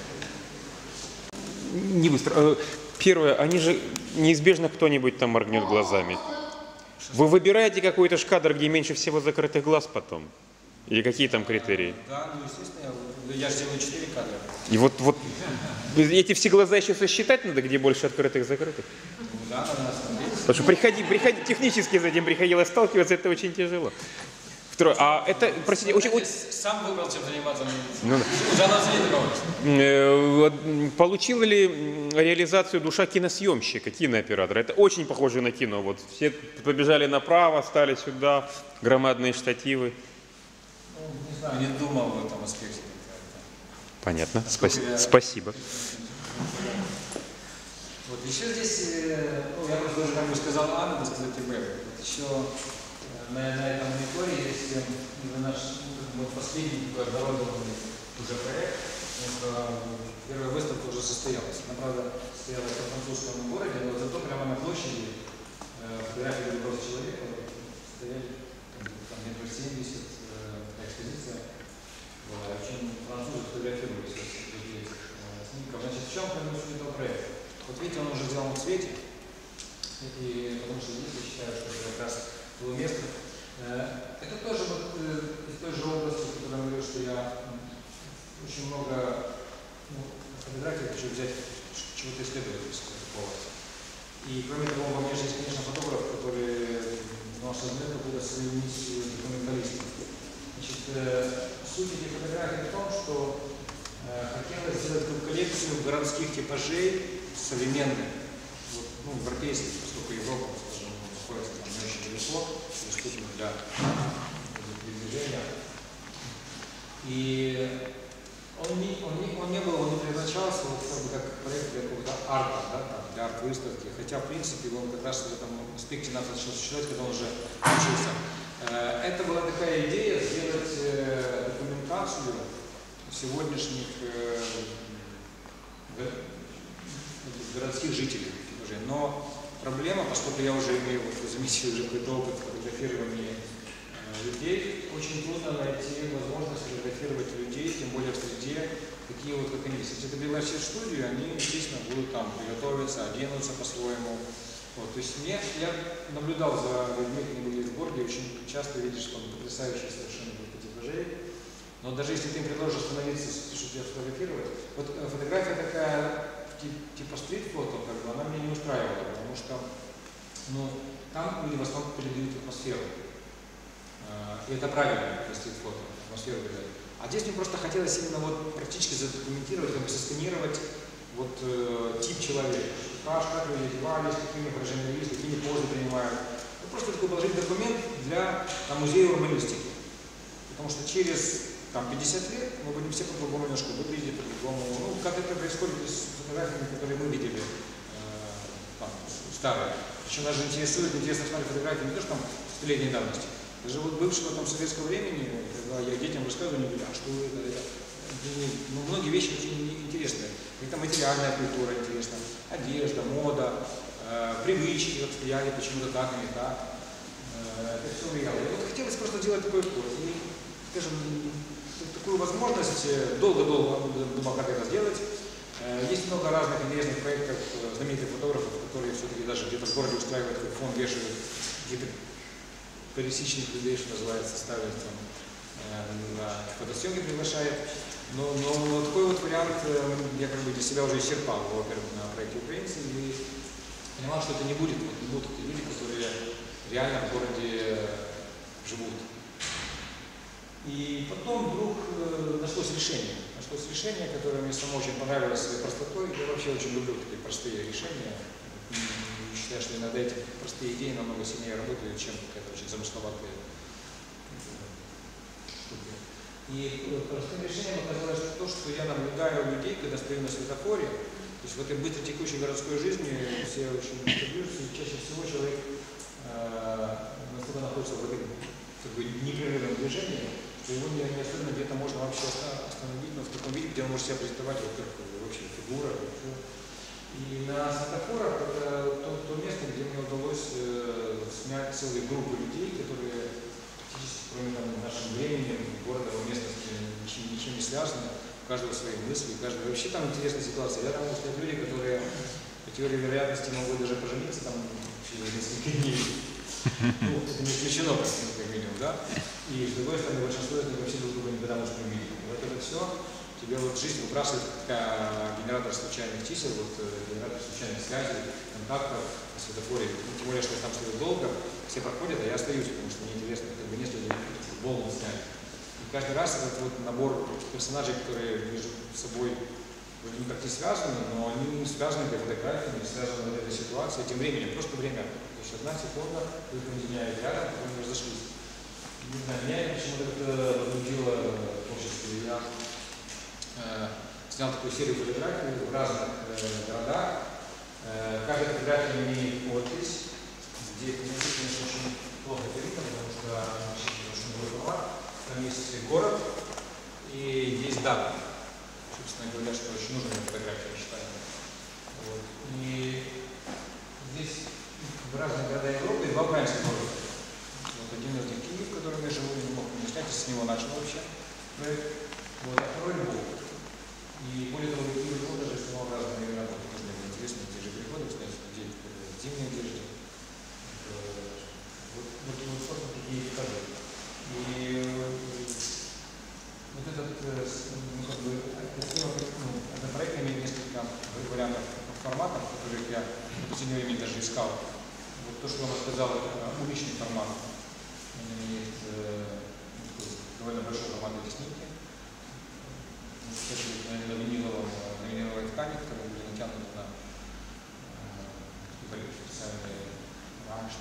Не быстро. Первое, они же неизбежно кто-нибудь там моргнет глазами. Вы выбираете какой-то кадр, где меньше всего закрытых глаз потом? Или какие там критерии? Да, ну естественно, я же делаю 4 кадра. И вот эти все глаза еще сосчитать надо, где больше открытых, закрытых? Да, надо смотреть. Потому что приходи, технически с этим приходилось сталкиваться, это очень тяжело. Второе, а это, простите, очень... Сам выбрал, чем заниматься. Ну, да. Получила ли реализацию душа киносъемщика, кинооператора? Это очень похоже на кино. Вот все побежали направо, стали сюда, громадные штативы. Ну, не знаю, не думал в этом аспекте. Понятно, спасибо. Вот еще здесь, ну, я просто уже, как бы сказал А, надо сказать и Б. Вот еще на этом мониторе есть наш последний такой оборудованный уже проект. Первая выставка уже состоялась. Она, правда, состоялась во французском городе, но зато прямо на площади фотографии любого человека стояли там метров 70, такая экспозиция была. Очень французы фотографировались среди этих снимков. Значит, в чем суть этого проекта? Вот видите, он уже сделан в цвете, и потому что здесь я считаю, что это как раз было место. Это тоже вот из той же области, в которой я говорю, что я очень много фотографий хочу взять, чего-то исследовательского. И кроме того, во мне же есть, конечно, фотограф, который осознает какую-то свою миссию документалиста. Значит, суть этих фотографий в том, что хотелось сделать такую коллекцию городских типажей современных, вот, ну, европейских, поскольку Европа, скажем, находится там не очень далеко, доступна для передвижения. И он не предназначался вот, как проект для какого-то арта, да, для арт-выставки, хотя, в принципе, он как раз в этом аспекте надо начал существовать, когда он уже учился. Это была такая идея сделать документацию сегодняшних городских жителей. Но проблема, поскольку я уже имею, вот, вы заметили, уже какой-то опыт фотографирования людей, очень трудно найти возможность фотографировать людей, тем более в среде, такие вот, как они. Если ты пригласишь в студию, они, естественно, будут там приготовиться, оденутся по-своему. Вот, то есть я наблюдал за людьми, которые были в городе, очень часто видишь там потрясающие совершенно типажей. Но даже если ты им предложишь остановиться, чтобы тебя сфотографировать, вот фотография такая, типа стрит-фото, как бы, она меня не устраивала, потому что ну, там люди в основном передают атмосферу. И это правильно, стрит-фото, атмосферу передать. А здесь мне просто хотелось именно вот практически задокументировать, как бы сосканировать вот, тип человека. Как люди одевались, какими выражениями есть, какими позы принимают. Ну, просто такой положить документ для музея урбанистики. Потому что через 50 лет мы будем все по-другому немножко выглядеть, по-другому. Ну, как это происходит с фотографиями, которые мы видели, старые. Причем нас же интересно смотреть фотографии не то, что там столетней давности. Даже вот бывшего там советского времени, когда я детям рассказываю, они говорят, а что это? Ну, многие вещи очень интересные. Это материальная культура интересна, одежда, мода, привычки, вот стояли почему-то так, а не так. Это все влияло. И вот хотелось просто делать такой курс. И, скажем, такую возможность, долго-долго думал, как это сделать. Есть много разных интересных проектов знаменитых фотографов, которые все-таки даже где-то в городе устраивают фонд, вешают какие-то пересечных людей, что называется, ставят там, на фотосъемки приглашает. Но такой вот вариант я как бы для себя уже исчерпал, во-первых, на проекте украинцы, и понимал, что это не будут такие люди, которые реально в городе живут. И потом вдруг нашлось решение, которое мне само очень понравилось своей простотой. Я вообще очень люблю такие простые решения. И считаю, что иногда эти простые идеи намного сильнее работают, чем какая-то очень замысловатая штука. И простым решением оказалось то, что я наблюдаю у людей, когда стою на светофоре. То есть в этой быстро текущей городской жизни все очень движутся, и чаще всего человек настолько находится в этом как бы непрерывном движении, что его не особенно где-то можно вообще остановить, но в таком виде, где он может себя презентовать вот как вообще фигура. И на светофорах это то место, где мне удалось снять целые группы людей, которые практически, кроме там, нашим временем, городом, местности, ничем не связаны. У каждого свои мысли, у каждого. Вообще там интересная ситуация. Я там могу сказать люди, которые по теории вероятности могут даже пожениться там через несколько дней. Ну, это не исключено, как минимум, да? И с другой стороны, большинство из них вообще друг друга никогда может не увидеть. Вот это все тебе вот жизнь выбрасывает как генератор случайных чисел, вот генератор случайных связей, контактов на светофоре. Ну, тем более, что я там стою долго, все проходят, а я остаюсь, потому что мне интересно, как бы несколько волн снять. И каждый раз этот вот набор персонажей, которые между собой вроде никак не связаны, но они связаны как фотографиями, связаны вот этой ситуацией, тем временем, просто время. То есть одна секунда, их объединяет рядом, потом они разошлись. Не знаю, меня это почему-то как-то возбудило творчество. Я снял такую серию фотографий в разных городах. Каждая фотография имеет подпись. Здесь, конечно, очень плохо это видно, потому что очень другой формат. Там есть город и есть дата. Собственно говоря, что очень нужная фотография, я считаю. Вот. И здесь в разных городах Европы и два украинских города. Вот один из них Киев, в котором я живу, не мог не снять, с него начал вообще проект. Вот, а второй Львов. И более того, Киев и Львов даже снимал разные времена, потому что мне интересно, те же приходы, снять людей в зимней одежде. Вот, собственно, такие покажи. И вот этот, ну, как бы, этот проект имеет несколько вариантов форматов, которых я в последнее время даже искал. Вот то, что он рассказал, это уличный формат. Он имеет довольно большой формат эти снимки. На виниловой ткани, которая были натянуты на специальные рамы.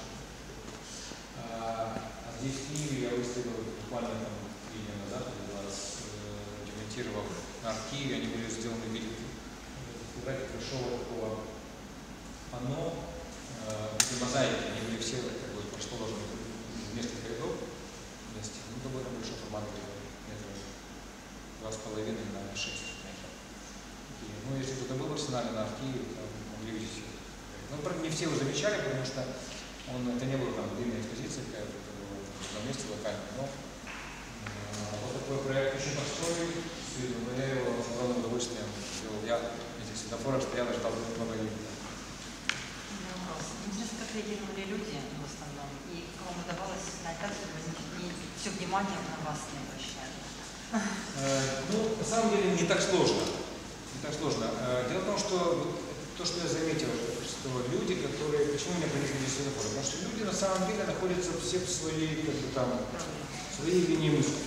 А здесь в Киеве я выставил буквально там 3 дня назад, демонтировал на архиве, они были сделаны в виде фотографии большого такого панно, мозаики, они были все как бы расположены в несколько рядов вместе. Ну, довольно большой формат, метров 2,5 на 6 метров. Ну, если кто-то был в арсенале на архиве, то могли видеть. Ну, правда, не все его замечали, потому что это не было там длинная экспозиция какая-то, на месте локально, но вот такой проект очень простой, я его с огромным удовольствием сделал. Я этих светофоров стоял и ждал много времени. Вопрос. Интересно, как реагировали люди в основном, и как вам удавалось снять так, чтобы они все внимание на вас не обращали? Ну, на самом деле не так сложно. Не так сложно. Дело в том, что то, что я заметил, что люди, которые... Почему меня проникли в светофоры? Потому что люди на самом деле находятся все в своей, как бы там, своей линии мысли.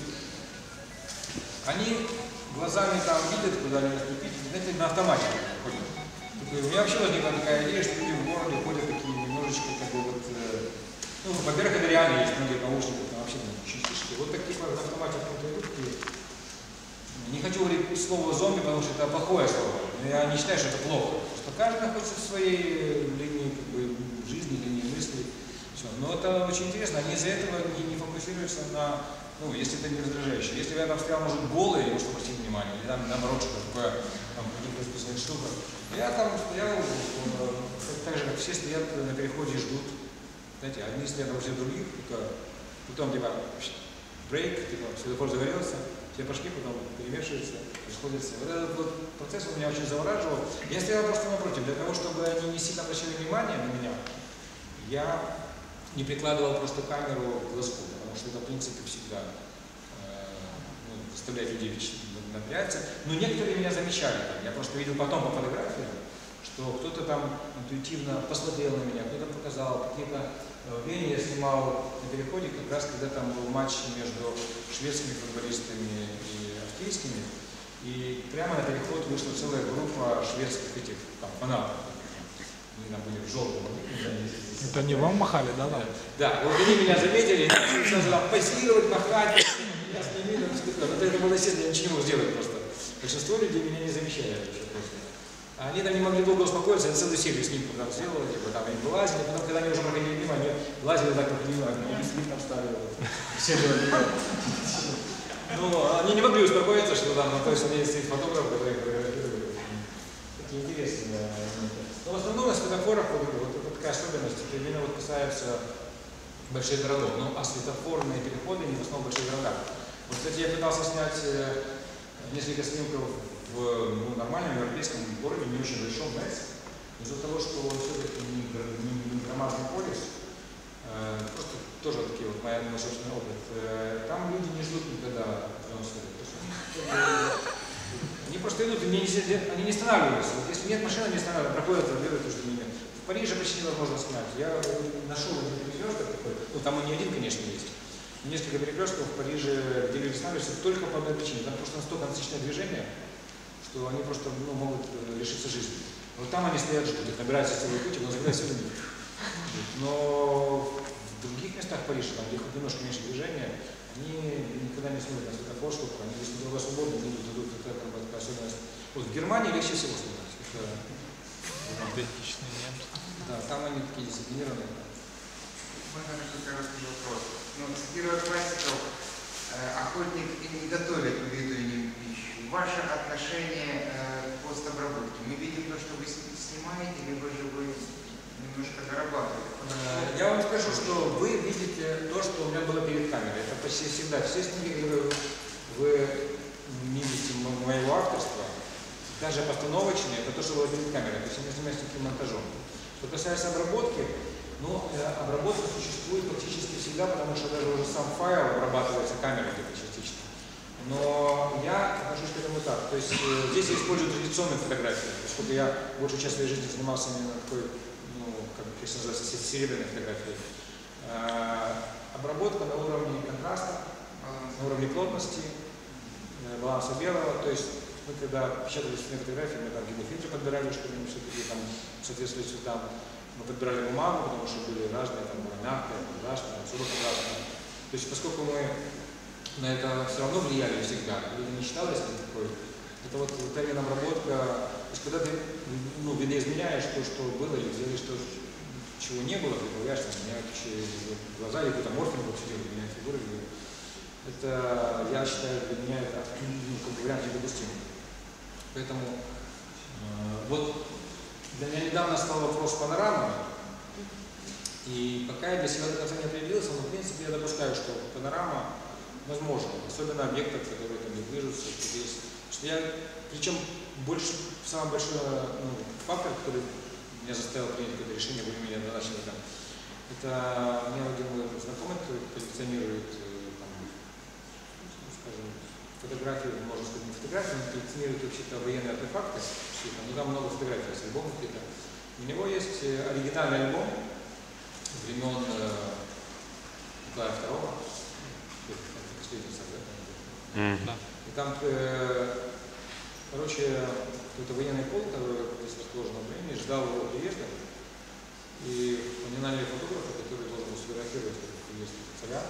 Они глазами там видят, куда они наступить, знаете, на автомате ходят. У меня вообще возникла такая идея, что люди в городе ходят такие немножечко, как бы вот... Ну, во-первых, это реально есть многие наушники, там вообще ничего не слышите. Вот так типа на автомате кто-то идут, и... Не хочу говорить слово зомби, потому что это плохое слово. Но я не считаю, что это плохо. Что каждый находится в своей линии как бы, жизни, линии мысли. Все. Но это очень интересно. Они из-за этого не фокусируются на, ну, если это не раздражающе. Если я там стоял, может, голый, может обратить внимание, или там наоборот, что такое, там, каких-то специальных штуках. Я там стоял, так же, как все стоят на переходе и ждут. Знаете, одни стоят возле других, потом типа брейк, типа светофор загорелся, все пошли, потом перемешиваются, расходятся. Вот этот вот процесс меня очень завораживал. Я стоял просто напротив, для того, чтобы они не сильно обращали внимание на меня, я не прикладывал просто камеру к глазку, потому что это, в принципе, всегда заставляет людей напрягаться. Но некоторые меня замечали. Я просто видел потом по фотографиям, что кто-то там интуитивно посмотрел на меня, кто-то показал, какие-то веяния я снимал на переходе, как раз когда там был матч между шведскими футболистами и австрийскими. И прямо на переход вышла целая группа шведских этих там, фанатов. Они там были в желтом. Это не вам махали, да? Да, вот они меня заметили, сразу там позировать, махать. Я с ними видом сказал, но это было естественно, я ничего не мог сделать просто. Большинство людей меня не замечали вообще просто. Они там не могли долго успокоиться, я целую серию снимков там сделал, типа там они вылазили, потом, когда они уже проходили мимо, они лазили так, как мимо, они слив там ставили. Все делали. Ну, они не могли успокоиться, что там, то есть у меня есть фотограф, который такие интересные. Но в основном на светофорах вот такая особенность, это именно вот касается больших городов. Ну, а светофорные переходы не в основном в больших городах. Вот, кстати, я пытался снять несколько снимков в нормальном европейском городе, не очень большом, знаете, из-за того, что все-таки не громадный полис, просто тоже такие вот мой собственный опыт, там люди не ждут никогда зеленого света. Они просто идут, они не останавливаются. Вот если нет машины, они останавливаются, проходят, делают между ними. В Париже почти невозможно снять. Я нашел один перекресток такой, ну там он не один, конечно, есть. Несколько перекрестков в Париже, где люди останавливаются только по одной причине. Там просто настолько насыщенное движение, что они просто могут лишиться жизни. Вот там они стоят, ждут, их набираются целые кучи, но забираются люди. Но в других местах Парижа, там, где хоть немножко меньше движения, они никогда не смотрят на светофор, что они, если дорога свободна, они идут, это такая особенность. Вот в Германии легче всего снимать. Аутентичные немцы. Да, там они такие дисциплинированные. Можно короткий вопрос. Ну, цитируя классиков, охотник не готовит увяденную пищу. Ваше отношение к постобработке? Мы видим то, что вы снимаете, либо же вы немножко дорабатываете? Я вам скажу, что вы видите то, что у меня было перед камерой. Это почти всегда. Все снимки, которые вы видите моего авторства, даже постановочные, это то, что было перед камерой. То есть я не занимаюсь таким монтажом. Что касается обработки, ну, обработка существует практически всегда, потому что даже уже сам файл обрабатывается камерой где-то частично. Но я отношусь к этому так. То есть здесь я использую традиционные фотографии, поскольку я большую часть своей жизни занимался именно такой, ну, как это называется, серебряной фотографией. Обработка на уровне контраста, на уровне плотности, баланса белого. То есть мы когда печатали фотографии, мы там какие-то фильтры подбирали, чтобы они все-таки там соответствовали цветам. Мы подбирали бумагу, потому что были разные, там была мягкая, контрастная, особо контрастная. То есть поскольку мы на это все равно влияли всегда, или не считалось такой, это вот термин обработка, то есть когда ты видоизменяешь то, что было, или делаешь то, чего не было, ты добавляешь, меняющие глаза, или какой-то морфинг вообще делать, меняют фигуры. Это, я считаю, для меня это как вариант недопустимый. Поэтому вот для меня недавно стал вопрос панорамы, и пока я для себя до конца не определился, но в принципе я допускаю, что панорама возможна, особенно объектов, которые там не движутся, здесь. Причем самый большой фактор, который меня заставил принять какое-то решение более-менее однозначно, это мне один мой знакомый, который коллекционирует фотографии, можно сказать, не фотографии, он коллекционирует вообще-то военные артефакты, там много фотографий с альбомов какие-то. У него есть оригинальный альбом времен Николая II, последний царь, да? И там, короче, какой-то военный полк, который здесь расположен в Украине, ждал его приезда, и они наняли фотографа, который должен был сфотографировать приезд царя.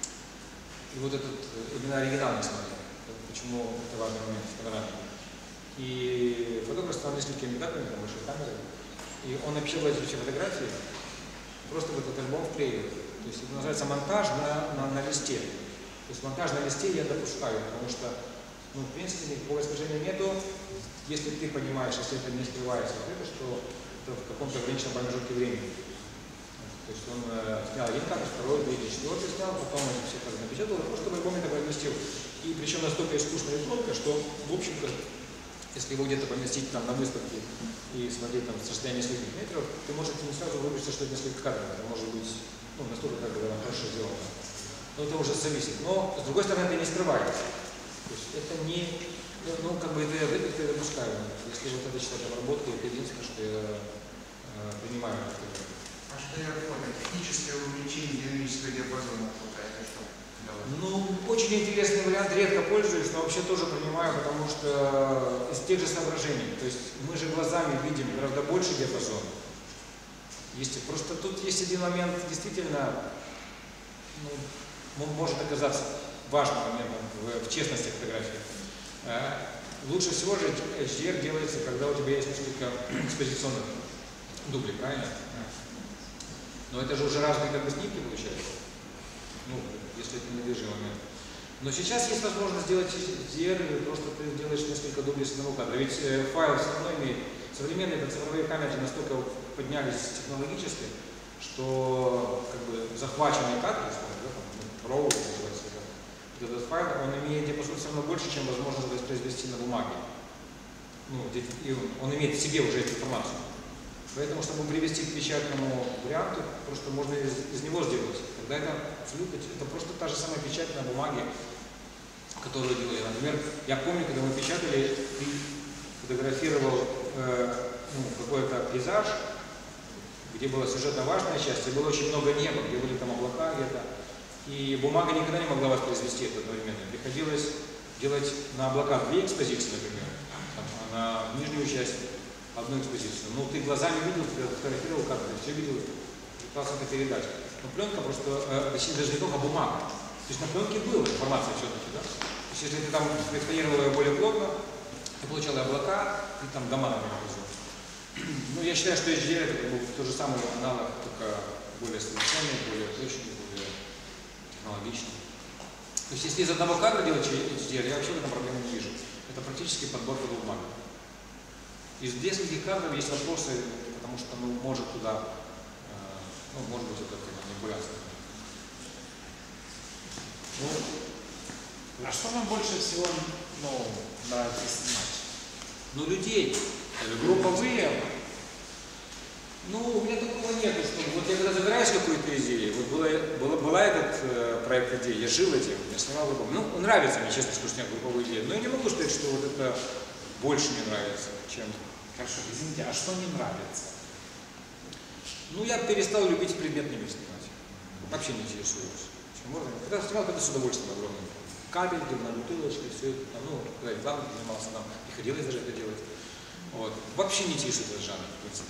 И вот этот именно оригинальный смотрел. Почему это важный момент в панораме. И фотограф стал несколькими этапами, там большой камерой. И он написал эти все фотографии, просто в этот альбом вклеивает. То есть это называется монтаж на листе. То есть монтаж на листе я допускаю, потому что, ну, в принципе, никакого искажения нету, если ты понимаешь, если это не скрывается, что это в каком-то ограниченном промежутке времени. То есть он снял один кадр, второй, третий, четвертый снял, потом это все так напечатал, просто в альбоме это поместил. И причем настолько искусная пленка, что, в общем-то, если его где-то поместить там на выставке и смотреть там с расстояния нескольких метров, ты можешь не сразу выбрать, что это несколько кадров. Это может быть, ну, настолько так было хорошо сделано. Но это уже зависит. Но, с другой стороны, это не скрывается. То есть это не, ну, как бы это я допускаю. Если вот это считать обработкой, это единственное, что я принимаю. А что я понял? Техническое увеличение динамического диапазона это что? Ну, очень интересный вариант, редко пользуюсь, но вообще тоже принимаю, потому что из тех же соображений. То есть мы же глазами видим гораздо больше диапазон. Просто тут есть один момент, действительно, ну, может оказаться важным моментом в честности фотографии. Лучше всего же HDR делается, когда у тебя есть несколько экспозиционных дублей, правильно? Но это же уже разные как бы снимки получаются. Ну, если это недвижимый момент. Но сейчас есть возможность сделать HDR, просто ты делаешь несколько дублей с одного кадра. Ведь файл все равно имеет. Современные цифровые камеры настолько поднялись технологически, что как бы захваченные кадры, RAW называется, этот файл, он имеет диапазон все равно больше, чем возможность воспроизвести на бумаге. Ну, он имеет в себе уже эту информацию. Поэтому, чтобы привести к печатному варианту, просто можно из него сделать. Тогда это абсолютно, это просто та же самая печать на бумаге, которую делали. Например, я помню, когда мы печатали, ты фотографировал какой-то пейзаж, где была сюжетно важная часть, и было очень много неба, где были там облака где-то. И бумага никогда не могла воспроизвести это одновременно. Приходилось делать на облаках две экспозиции, например, а на нижнюю часть одну экспозицию. Ну, ты глазами видел, ты фотографировал кадры, все видел, классно это передать. Но пленка просто, точнее, даже не только бумага. То есть на пленке была информация все-таки, да? То есть если ты там экспонировал ее более плотно, ты получал и облака, и там дома, например, везут. Ну, я считаю, что HDR это как бы тот же самый аналог, только более совершенный, более точный, более технологичный. То есть если из одного кадра делать HDR, я вообще в этом проблемы не вижу. Это практически подборка бумаг. Из нескольких кадров есть вопросы, потому что, ну, может туда, ну, может быть, это манипуляция. Ну, а что вам больше всего, ну, нравится снимать? Ну, людей. Групповые? Ну, у меня такого нету, что вот я когда загораюсь какой-то идеей, вот была этот проект идеи, я жил этим, я снимал группу. Ну, нравится мне, честно скажу, снять групповые идеи, но я не могу сказать, что вот это больше мне нравится, чем... Хорошо, извините, а что не нравится? Ну, я перестал любить предметный мир снимать. Вообще не интересуюсь. Когда снимал, когда с удовольствием огромным. Кабель, на бутылочке, все это, ну, когда рекламой занимался, нам приходилось даже это делать. Вот. Вообще не интересует этот жанр, в принципе.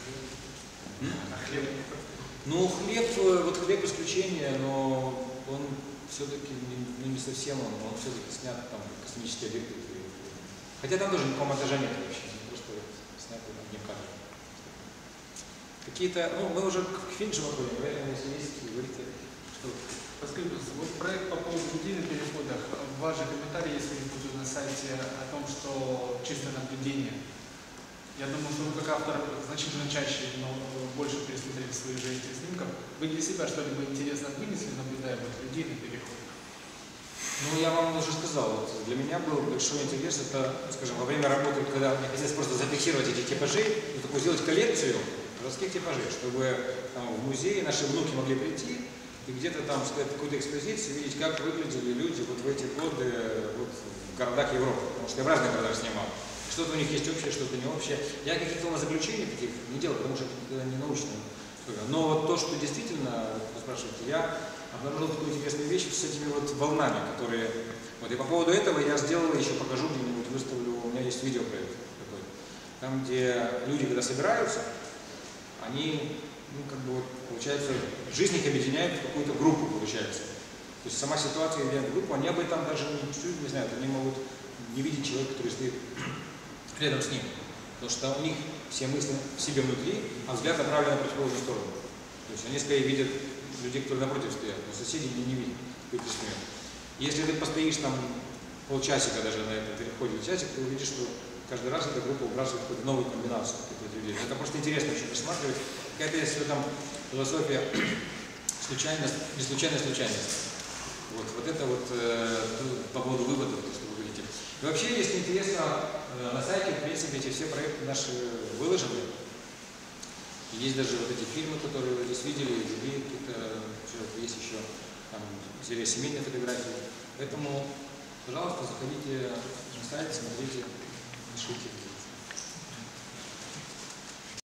А хлеб? Ну, хлеб, вот хлеб исключение, но он все-таки не совсем, он все-таки снят там космические объекты. Хотя там тоже никакого монтажа нет вообще, просто снят одним кадром. Какие-то, ну, мы уже к финишу подходим, поэтому если есть, говорите, что... Подскажите, вот проект по поводу людей на переходах, ваши комментарии, если они будут на сайте, о том, что чисто наблюдение. Я думаю, что вы как автор значительно чаще, но больше пересмотрели свои же этих снимков. Вы для себя что-либо интересно вынесли, наблюдая вот людей на переходах? Ну, я вам уже сказал, вот, для меня был большой интерес, это, скажем, во время работы, когда мне хотелось просто зафиксировать эти типажи, и такую сделать коллекцию городских типажей, чтобы там, в музее наши внуки могли прийти и где-то там сказать какую-то экспозицию, видеть, как выглядели люди вот в эти годы вот, в городах Европы, потому что я в разных городах снимал. Что-то у них есть общее, что-то не общее. Я каких-то заключений таких не делал, потому что это не научная история. Но вот то, что действительно, вы спрашиваете, я обнаружил такую интересную вещь с этими вот волнами, которые... Вот, и по поводу этого я сделал, еще покажу где-нибудь, выставлю, у меня есть видеопроект такой, там, где люди, когда собираются, они, ну, как бы, вот, получается, жизнь их объединяет в какую-то группу, получается. То есть сама ситуация объединяет группу, они об этом даже чуть-чуть не знают, они могут не видеть человека, который стоит рядом с ним. Потому что у них все мысли в себе внутри, а взгляд направлен на противоположную сторону. То есть они скорее видят людей, которые напротив стоят, но соседи не видят, как ты смеешь. Если ты постоишь там полчасика даже на этом переходе часик, ты увидишь, что каждый раз эта группа выбрасывает какую-то новую комбинацию людей. Это просто интересно еще рассматривать. Какая-то есть в этом философия случайность, не случайность, случайность. Вот это вот по поводу выводов, что вы говорите. И вообще, если интересно, на сайте, в принципе, эти все проекты наши выложены. Есть даже вот эти фильмы, которые вы здесь видели, и другие какие-то, есть еще там серия семейной фотографии. Поэтому, пожалуйста, заходите на сайт, смотрите, пишите.